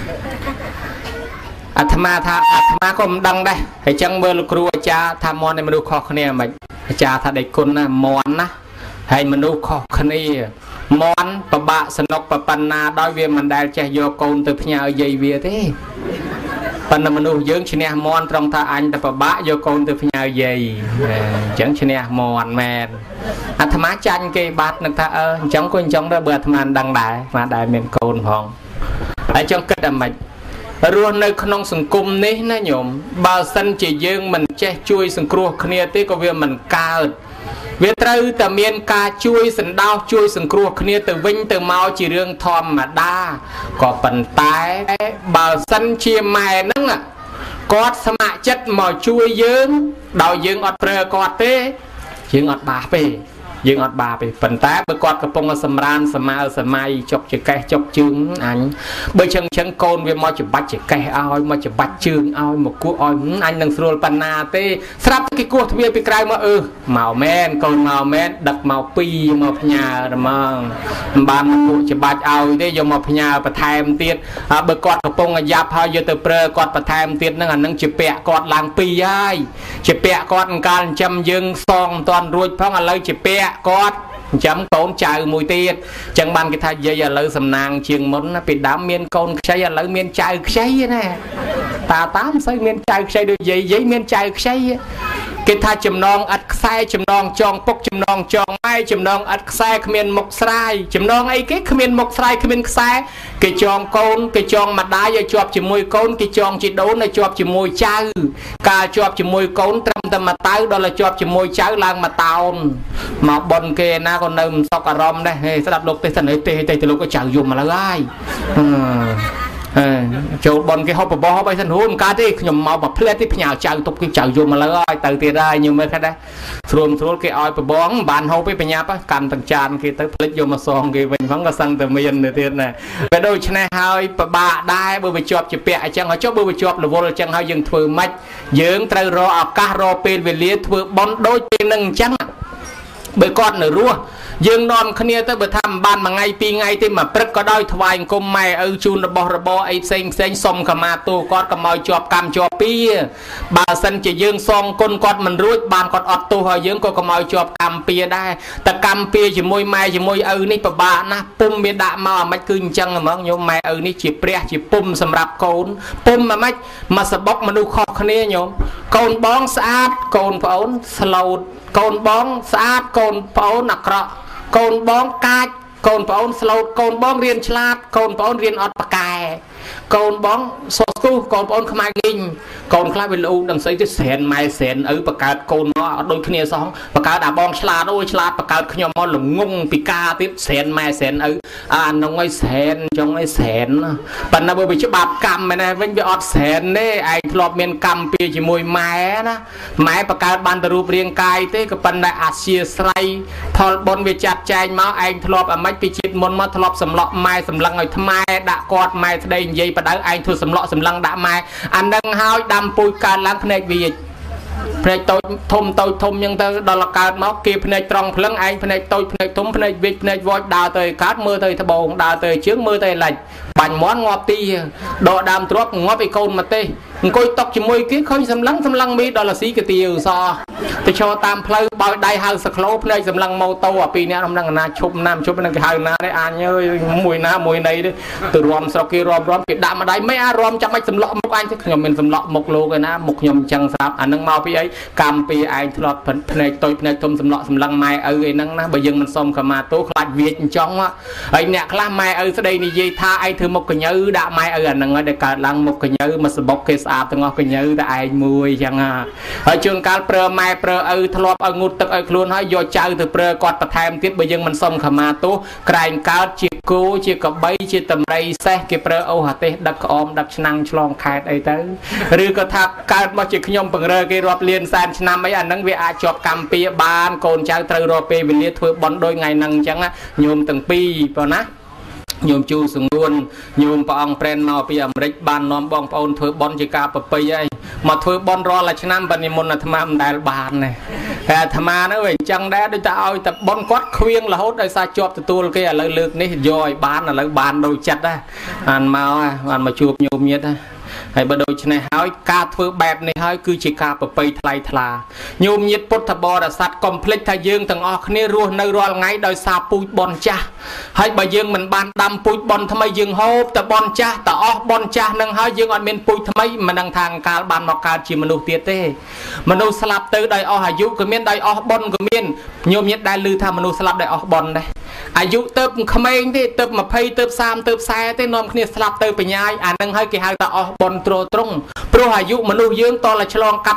អាត្មាថាអាត្មាក៏មិនដឹងដែរហើយចឹងមើលលោកគ្រូអាចារ្យថាមន់នៃមនុស្សខុសគ្នាមិនអាចារ្យថាដេកគុណណាមន់ណាហើយមនុស្សខុសគ្នាមន់ពិបាកសនុកប៉ុណ្ណាដោយវាមិនដែលចេះយកកូនទៅផ្ញើយាយវាទេប៉ុន្តែមនុស្សយើងឈ្នះមន់ត្រង់ថាអញតែពិបាកយកកូនទៅផ្ញើយាយអញ្ចឹងឈ្នះមន់មែនអាត្មាចាញ់គេបាត់នឹកថាអញ្ចឹងក៏អញ្ចឹងដែរបើអាត្មាដឹងដែរអាត្មាដែរមានកូនផងហើយចង់គិតអាម៉េចរស់នៅក្នុងសង្គមនេះណាញោមបើសិនជាយើងមិនចេះជួយសង្គ្រោះគ្នាទេក៏វាមិនកើតវាត្រូវតែមានការជួយសណ្ដោសជួយសង្គ្រោះគ្នាទៅវិញទៅមកជារឿងធម្មតាក៏ប៉ុន្តែបើសិនជាម៉ែហ្នឹងគាត់ស្ម័គ្រចិត្តមកជួយយើងដោយយើងអត់ប្រើគាត់ទេយើងអត់បាបទេយើងអត់បាបទេប៉ុន្តែបើគាត់កំពុងសម្រានសម័យចុកចកេះចុកជើងអញបើចឹងកូនវាមកច្បាច់ចកេះឲ្យមកច្បាច់ជើងឲ្យមកគោះឲ្យអញនឹងស្រួលប៉ុណ្ណាទេស្រាប់គេគោះទ្វារពីក្រៅមកមកមែនកូនមកមែនដឹកមក2មកផ្ញើហ្មងមិនបានមកគោះច្បាច់ឲ្យទេយកមកផ្ញើបន្ថែមទៀតបើគាត់កំពុងយ៉ាប់ហើយយកទៅប្រើគាត់បន្ថែមទៀតហ្នឹងអានឹងជាពាក់គាត់ឡើង2ហើយជាពាក់គាត់អង្កាលចិញ្ចឹមយើងសងមិនតាន់រួចផងឥឡូវជាពាក់គាត់ចិញ្ចឹមកូនចៅមួយទៀតអញ្ចឹងបានគេថាយាយឥឡូវសំណាងជាងមុនណាពីដើមមានកូនខ្ចីឥឡូវមានចៅខ្ចីណាតាមិនសូវមានចៅខ្ចីដូចយាយមានចៅខ្ចីគេថាចំណងឥតខ្សែចំណងចងពុកចំណងចងម៉ែចំណងឥតខ្សែគ្មានមុខស្រាយចំណងអីគេគ្មានមុខស្រាយគ្មានខ្សែគេចងកូនគេចងម្ដាយឲ្យជាប់ជាមួយកូនគេចងជីដូនឲ្យជាប់ជាមួយចៅកាលជាប់ជាមួយកូនត្រឹមតែមួយតៅដល់ឲ្យជាប់ជាមួយចៅឡើងមួយតោនមកប៉ុនគេណាក៏នៅមិនសុខអារម្មណ៍ដែរស្ដាប់លោកទេសនាទេទៅលោកក៏ចៅយំមកហើយចូលបនគេហូបបបោហូបអីសិនហូនកើតទេខ្ញុំមកមកផ្លែទីផ្ញើចៅទុកគេចៅយំមកលើហើយទៅទៀតហើយញោមមើលខ្លះដែរស្រួលគេឲ្យបបងបានហូបទេបញ្ញាប់កាន់ទាំងចានគេទៅផ្លិចយកមកសងគេវិញផងក៏សឹងតែមានទៅទៀតណាតែដូច្នេះហើយពិបាកដែរបើវាជាប់ជាពាក់អញ្ចឹងឲ្យចុះបើវាជាប់រវល់អញ្ចឹងហើយយើងធ្វើម៉េចយើងត្រូវរកឱកាសរកពេលវេលាធ្វើបនដូចពេលនឹងអញ្ចឹងបើគាត់នៅរស់យើងនាំគ្នាទៅបើថាមិនបានមួយថ្ងៃ2ថ្ងៃទេមកព្រឹកក៏ដោយថ្វាយអង្គមម៉ែឪជូនរបស់របរអីផ្សេងសុំខមាទោគាត់ក៏មកជាប់កម្មជាប់ពៀបើសិនជាយើងសងគុណគាត់មិនរួចបានគាត់អត់ទោសហើយយើងក៏មកជាប់កម្មពៀដែរតែកម្មពៀជាមួយម៉ែជាមួយឪនេះពិបាកណាស់ពុំមានដាក់មកអាម៉េចគឺអញ្ចឹងហ្មងញោមម៉ែឪនេះជាព្រះជាពុំសម្រាប់កូនពុំអាម៉េចមកសបុកមនុស្សខុសគ្នាញោមកូនបងស្អាតកូនប្អូនស្លូតកូនបងស្អាតកូនប្អូនអាក្រក់កូនបងកាចកូនប្អូនស្លូតកូនបងរៀនឆ្លាតកូនប្អូនរៀនអត់ប៉កែកូនបងសស្ទុះកូនប្អូនខ្មៅងីងកូនខ្លះវាលូដឹងស្អីទៅស្រែនម៉ែស្រែនឪបកើតកូនមកអត់ដូចគ្នាសោះបកើតអាបងឆ្លាតអូយឆ្លាតបកើតខ្ញុំមកល្ងងពីការទៀតស្រែនម៉ែស្រែនឪអានោះឲ្យស្រែនចង់ឲ្យស្រែនប៉ុន្តែបើវាច្បាប់កម្មមែនទេវិញវាអត់ស្រែនទេឯងធ្លាប់មានកម្មពីជាមួយម៉ែណាម៉ែបកើតបានទៅរូបរាងកាយទេក៏ប៉ុន្តែអាជាស្រ័យផលបុណ្យវាចាត់ចែងមកឯងធ្លាប់អាម៉េចពីជាតិមុនមកធ្លាប់សម្លក់ម៉ែសម្លឹងឲ្យថ្មដាក់គាត់ម៉ែស្ដីនិយាយបដៅឯងធ្វើសម្លក់សម្លឹងដាក់ម៉ែអានឹងហើយដាំពូជកើតឡើងភ្នែកវាភ្នែកតូចធំយ៉ាងទៅដល់កើតមកគេភ្នែកត្រង់ភ្លឹងឯងភ្នែកតូចភ្នែកធំភ្នែកវិចភ្នែកវចដើរទៅកើតមើលទៅត្បូងដើរទៅជើងមើលទៅលិចបាញ់មន់ងាប់ទីដកដើមទ្របងាប់ឲ្យកូនមកទេអង្គុយតុកជាមួយគេឃើញសម្លឹងមីដល់ស៊ីកាទៀវសទៅឈរតាមផ្លូវបบอยได้หาสโคลเพลย์สำลังโมโตอ่ะปีนี้เราดังนาชุบน้ำชุบนั่งหานาได้อ่านเยอะมวยน้ำมวยในด้วยตัวรวมสกีรวมกิดดามาได้ไม่อารมณ์จะไม่สำลักมุกอันที่ขยมเป็นสำลักมุกโลกันนะมุกยมจังสาบอันนั่งเมาปีไอ้กำปีไอ้ทลอดเพลย์ตัวเพลย์ทมสำลักสำลังไม้ไอ้นั่งนะใบยังมันส้มขมาโตคลาดเวียนจ้องอ่ะไอ้เนี่ยคลาดไม้แสดงนี่ยีท่าไอ้เธอมุกกันเยอะด่าไม้นั่งไอ้เด็กการลังมุกกันเยอะมาสบกเคสอาบตั้งกันเยอะแต่ไอ้มวยจังอ่ะไอ้ช่วงการเปรย์ไม้เปรย์ทลอดงูตึกไอ้ครูนให้โยเจ้าถือเปรย์กอดประทามติดใบยังมันส้มขมาโตกลายการจีกูจีกับใบจีตำไรแซ่เก็บเปรย์เอาหัดเตะดักอมดักชนังฉลองขาดไอ้เต้หรือก็ทักการมาจีขยมเปรย์เกรอบเลียนแซนชนะไม่อันนั่งเวอาจอบกำปีบานโกนเจ้าเตยรอเปวิเลียถือบอลโดยไงนั่งจังอ่ะโยมตั้งปีเปล่านะโยมจูสงวนโยมปองเปรนมาปีอเมริกบานน้อมบองปอนถือบอลจีกาปไปยัยมาถือบอลรอละชนะบันิมนธรรมะได้บานเนี่ยแต่ธรรมะนั่นเองจังได้โดยจะเอาแต่บอลกอดเควียงละหดได้ซาจอบตัวเกี่ยเลยเลือกนี่ย่อยบานอะไรบานโดยจัดได้อันมาจูบโยมเยอะนะให้บดอยชนะหายการถือแบบในหายคือจีกาปไปทลายทลาโยมยึดพุทธบริษัทคอมเพล็กซ์ทะยึงทั้งออกนี่รัวในรัวไงโดยซาปุยบอลจ้าให้ใบยึงมันบานดำปุยบอลทำไมยึงโฮบแต่บอลจ้าแต่ออกบอลจ้านั่งหายยึงอันเป็นปุยทำไมมันดังทางการบานนอกการจีมนุษย์เตี้ยเต้มนุษย์สลับเตอได้ออกอายุก็เมียนได้ออกบอลก็เมียนโยมยึดได้ลือทำมนุษย์สลับได้ออกบอลได้อายุเติบขมเองที่เติบมาเพย์เติบสามเติบแซ่เต้นอมเนี่ยสลับเติบไปย้ายอันนั่งให้กี่หางแต่ออกบอลตรงเพราะอายุมนุษย์ยืนตอนละฉลองกับ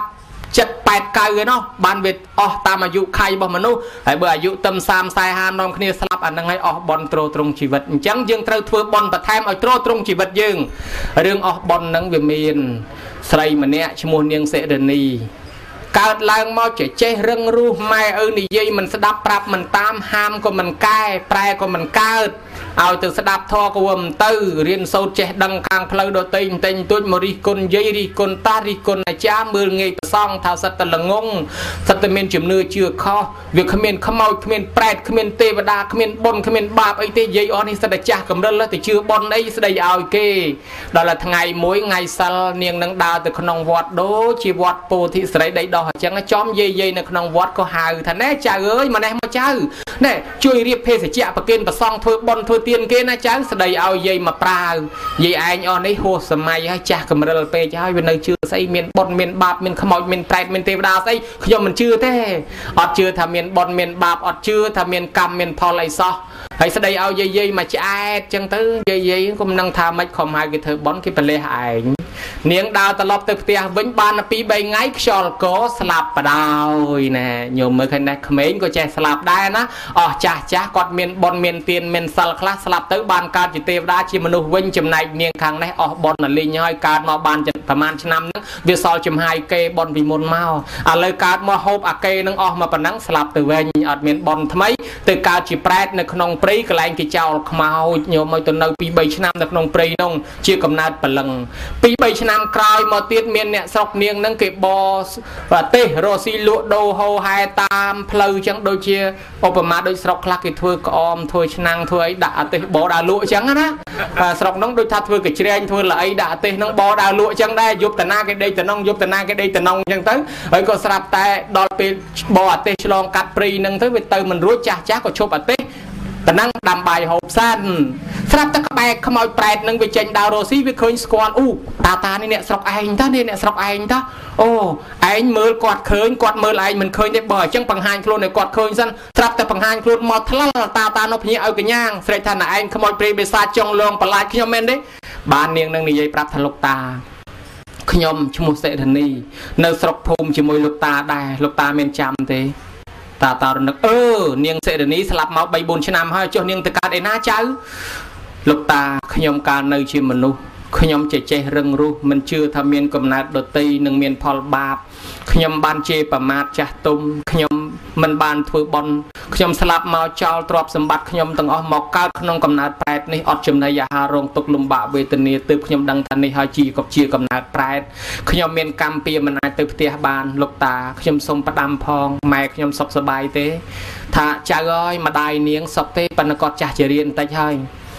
7-8 เกยเนาะบานเวทออกตามอายุใครบ่มนุษย์ไอ้เบอร์อายุเติม3 4 5นอมเนี่ยสลับอันนั่งให้ออกบอลตรงชีวิตจังยังเติบถือบอลประแทมเอาตรงชีวิตยืงเรื่องออกบอลนั่งเวียนเมียนใส่มันเนี่ยชมูนยังเสดนีการล้างมอเจ๊เรื่องรู้ไม่นี่ยี่มันสดับปรับมันตามห้ามก็มันแก้แปรก็มันก้าเอาtừสดับทอก็วมตื้อเรียนโซเจดังกลางเพลย์โดเต็งเต็งตุ้ยมริกลยี่ริกลตาริกลอาจารย์มือเงยประซองท้าวสัตละงงสัตเมนจุ่มเนื้อเชื่อข้อเวียขมิ้นขมเอาขมิ้นแปรขมิ้นเทวดาขมิ้นบนขมิ้นบาปไอ้เตยยี่อ่อนนี่สดจ่ากำเริญแล้วแต่เชื่อบนไอ้สดเอาเกดอลละทั้งไงมวยไงซัลเนียงนังดาวแต่ขนมวัดโดชีวัดโพธิสไรได้ดอกจังจอมยี่ในขนมวัดก็หาท่านแน่จ่าเอ้ยมาแน่มาเจ้าแน่ช่วยเรียบเพศเจ้าประเคนประซองเธอบนเธอเตียนเกนะจังสดเอาเย่มาปลาเย่ไอ้อ่อนในหัวสมัยให้จ่ากำเริญเปย์เจ้าเป็นในชื่อใส่เมียนบนเมียนบาปเมียนขมอยเมียนแปรเมียนเทวดาใส่ขยมมันชื่อแท้อดชื่อทำเมียนบนเมียนบาปอดชื่อทำเมียนกรรมเมียนพอไลซอให้สดเอาเย่มาจ่าจังตื้อเย่ก็มันนั่งทำไม่คอมหายกิเธอบนที่เป็นเลหายเนียงดาวตลอดตึกเตียวิ่งบานปีใบไงชอลโกสลับปดาวนะโยมเมื่อคืนนะเขมรก็แจสลับได้นะอ๋อจ้ากอดเมียนบอลเมียนเตียนเมียนสัลคลาสลับตึกบานการจิตเทวดาชิมนุวิ่งจำนายเนียงครั้งนะอ๋อบอลน่ะลิงย่อยการมาบานจะประมาณชั่วนั้นเดี๋ยวซอยจำหายเกบอลวิมลเมาอะไรการมาโฮบอาเกนึงออกมาปนังสลับตึกเวงอดเมียนบอลทำไมตึกการจิแปรในขนมปรีกลายกิจเจ้าขมาโยมไม่ตัวนึงปีใบชั่วนั้นในขนมปรีนงเชี่ยกำนัดปลังปีใบชั่วนั้นกลายมาเตียนเมียนเนี่ยสกเนียงนั่งเก็บบอสว่าเตะโรซีลุโดโฮไฮตามเพลย์จังโดยเชียโอปมาโดยสกคลักกิทัวกอมทัวชนังทัวไอด่าเตะบอดาลุจังนะสกน้องโดยทัดทัวกิจเรียนทัวไหลด่าเตะน้องบอดาลุจังได้ยุบแต่หน้ากันได้แต่น้องยุบแต่หน้ากันได้แต่น้องจังตั้งไอ้ก็สลับแต่ดอลปีบอเตะฉลองกัดปรีนั่งทั้งไปเติมมันรู้จ้าก็ชบเตะแต่นั่งดำใบหอบสั้นสลับตะแบกขโมยแปรนั่งไปเจนดาวโรซี่ไปเคยสควอลตานี่เนี่ยสกไอ้ท่านี่เนี่ยสกไอ้ท่าโอ้ไอ้เมื่อกอดเคยกอดเมื่อไรมันเคยได้บ่อยจังปังหานโคลนในกอดเคยสั้นสลับแต่ปังหานโคลนมอทล่าตานพนี้เอากันย่างเสร็จท่านไอ้ขโมยเปรย์ไปซาจงลงปลายขยมเมนได้บ้านเนียงนั่งนี่ยัยปรับทะลุตาขยมชมุเสธนีในสกภูมิชมวยลูกตาได้ลูกตาเมนจำเตตานึกเนียงเสด็จนี้สลับมาใบบุญชนามให้เจ้าเนียงตะการไอ้หน้าเจ้าลูกตาขยมการในชีมนุษย์ขยมเจเรื่องรู้มันเชื่อทำเมียนกำนัดดตีหนึ่งเมียนพอลบาปขยมบานเจประมาทจัตุมขยมมันบานถือบอลขยมสลับมาเจ้าตรอบสมบัติขยมตั้งออกหมอกก้าวขนมกำนัดแปดนี่อดจำนายาหารงตกลุมบะเวทนีตืบขยมดังทันในหาจีกับเชียกำนัดแปดขยมเมียนกรรมเปียมันนายตืบเตียบานลูกตาขยมสมประดามพองแม่ขยมสบสบายเต้ถ้าจ้าก้อยมาได้เนียงสบเต้ปนกอดจ่าเจริญแต่ใช่ข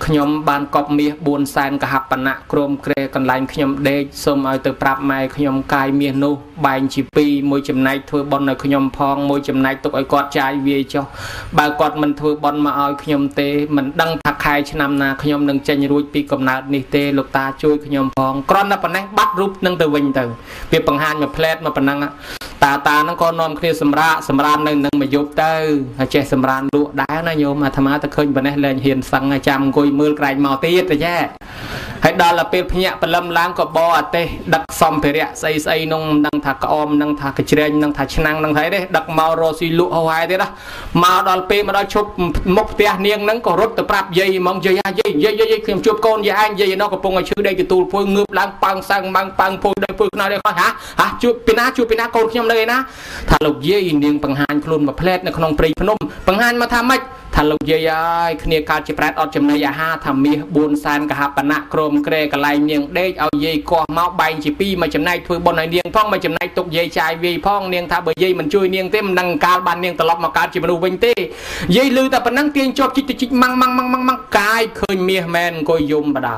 ខ្ញុំបានកប់មាស4សែនកហបណៈក្រមក្រែកន្លែងខ្ញុំដេកសូមឲ្យទៅប្រាប់ម៉ែខ្ញុំកាយមាសនោះបែងជា2មួយចំណែកធ្វើបន់ឲ្យខ្ញុំផងមួយចំណែកទុកឲ្យគាត់ចាយវាចុះបើគាត់មិនធ្វើបន់មកឲ្យខ្ញុំទេមិនដឹងថាខែឆ្នាំណាខ្ញុំនឹងចេញរួចពីកំណើតនេះទេលោកតាជួយខ្ញុំផងគ្រាន់តែប៉ុណ្ណេះបាត់រូបនឹងទៅវិញទៅវាបង្ហាញមួយផ្លែតមកប៉ុណ្ណឹងតាហ្នឹងក៏នាំគ្នាសម្រាននៅនឹងមកយប់ទៅហើយចេះសម្រានលក់ដែរណាញោមអាត្មាទៅឃើញប៉ុណ្ណេះលែងហ៊ានសឹងចាំអង្គុយមើលក្រែងមកទៀតទៅចាហើយដល់ទៅពេលភ្ញាក់ព្រលឹមឡើងក៏បអអាទេសដឹកសំភារៈស្អីនោះមិនដឹងថាក្អមនឹងថាកជ្រែងនឹងថាឆ្នាំងនឹងហើយទេដឹកមករកស៊ីលក់ហោហាយទៀតណាមកដល់ពេលមកដល់ឈប់មុខផ្ទះនាងហ្នឹងក៏រត់ទៅប្រាប់យាយហ្មងយាយខ្ញុំជួបកូនយាយឯងយាយនោះកំពុងឲ្យឈឺដេកទទួលពួយងើបឡើងប៉ើងសើងប៉ើងពួយដោយពួយខ្នើយគាត់ហាជួបពីណាកូនខ្ញុំនៅឯណាថាលោកយាយនាងបង្ហាញខ្លួនមកផ្លែតនៅក្នុងព្រៃភ្នំបង្ហាញមកថាម៉េចថាលោកយាយអើយគ្នាកើតជាប្រែតអត់ចំណីអាហារថាមាស4សែនកហបណៈក្រមក្រែកន្លែងនាងដេកឲ្យយាយកោះមកបែងជា2មកចំណែកធ្វើបុណ្យឲ្យនាងផងមកចំណែកទុកយាយចាយវាយផងនាងថាបើយាយមិនជួយនាងទេមិនដឹងកាលបាននាងត្រឡប់មកកើតជាមនុស្សវិញទេយាយឮតែប៉ុណ្ណឹងទាញជាប់ជីកម៉ាំងកាយឃើញមាសមែនអង្គុយយំបដ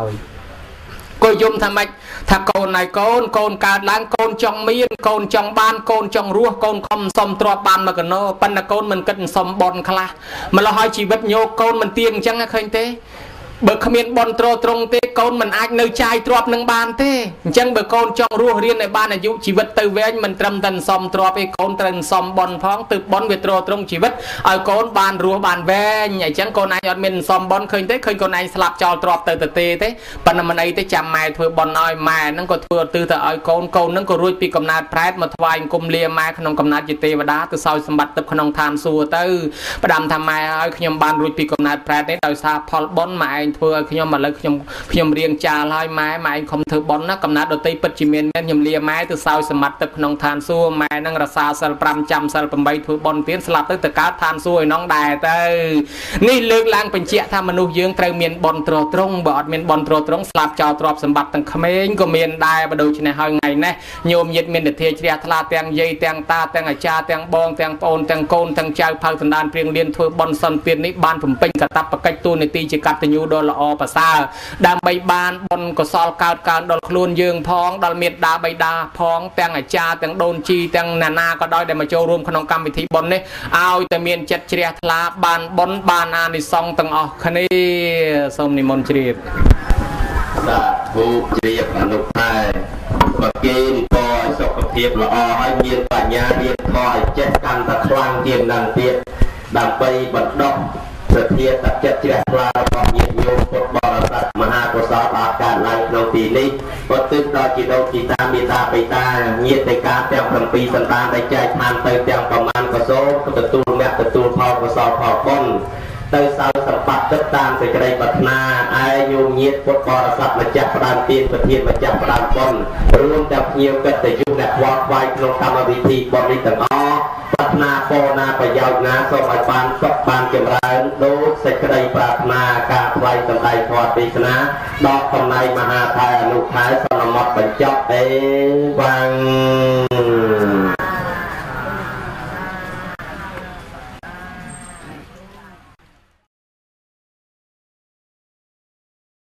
cô dùng tham mạch thà côn này côn cả láng côn trong miên côn trong ban côn trong rùa côn không xóm trọ ban mà cần nó pan là côn mình cần xóm bon khla mà là hai chỉ vật nhô côn mình tiền chẳng hay khơi thế bậc khăm miên bon trò trong thế côn mình ai nơi chai trọp nâng ban thế chẳng bậc côn trong rùa riêng này ban là dụ chỉ vật từ về anh mình trầm tần xóm trọp ấy côn tần xóm bon phóng từ bon về trò trong chỉ vật ở côn ban rùa ban về nhảy chẳng côn ai ở mình xóm bon khơi thế khơi côn ai slap cho trọp từ từ thế pan là mình ấy tới chăm mai thôi bon nói mai nó có thừa từ từ ở côn nó có ruồi pi cầm nát pride mà thoại cùng lia mai không cầm nát tê và đá từ sau sầm bát từ không than xua từ bắt đam tham mai ở nhom ban ruồi pi cầm nát pride đấy đòi xa Paul bon mai thừa nhom mà lấy nhom riêng trà loi mai không thừa bon nó cầm nát đầu tây bật chỉ miền nhom lia mai từ sau sầm bát từ không than xua mai năng ra xa sal pram trăm sal pram bay thừa bon tiến slap tới từ cá than xua nong đài tớiนี่เลือกล้างเป็นเจี๊ยทำมนุษย์ยืงไตรเมียนบอลตรตรงบอดเมียนบอลตรตรงสลับจอตรอบสมบัติตั้งเขมรก็เมียนได้มาดูชนะหอยไงนะโยมยึดเมียนเดือดเทียเชียทลาแตงยัยแตงตาแตงอาจาแตงบองแตงโอนแตงโกนแตงเจ้าพังสันดานเพียงเรียนทัวบอลสันเปียนนิบานผมเป็นกระตับประกายตัวในตีจิกัดตะยูโดนละอภาษาดามใบบานบอลก็ซอลการดอลคลูนยืงพองดอลเมียดดาใบดาพองแตงอาจาแตงโดนจีแตงนาก็ได้ได้มาโจรวมขนมกรรมวิธีบอลนี่เอาแต่เมียนเจ็ดเชียทลาบานบอลบานอานิซองตั้งออกคณีสมนิมนต์เชียบสาธุเชียบอนุภาพประเคนพอสุขภาพละอให้เมียนปัญญาเรียนคอยเจ็ดกันตะคลังเทียนดังเตียดำไปบัดดอกเสถียรตัดเจ็ดเชียปลาของเยียโยมพุทธบริษัทมหากุศลอาการไล่โนตีนี้ก็ตึกดอกจิตโอจิตามีตาไปตาเยียในการเตียงพันปีสันตาในใจทานไปเตียงประมาณกุศลก็ประตูแม่ประตูพอกุศลพอบนโดยสาวสัมผัสติดตามสิ่งใดปัตนาอายุเงียบพุทธบริษัทมาจากประดานเตียนประเทียนมาจากประดานบนรวมจากเงียบกันแต่ยุคแหลกวอดไว้ลงทำวิธีบริษัทอ้อปัตนาโปนาประยาวนาสมัยปานสัปานเก็บรายโดยสิ่งใดปรารถนาการไว้สมัยทอดปีชนะดอกกำไรมหาทายอนุทายสนมดบรรจบวัง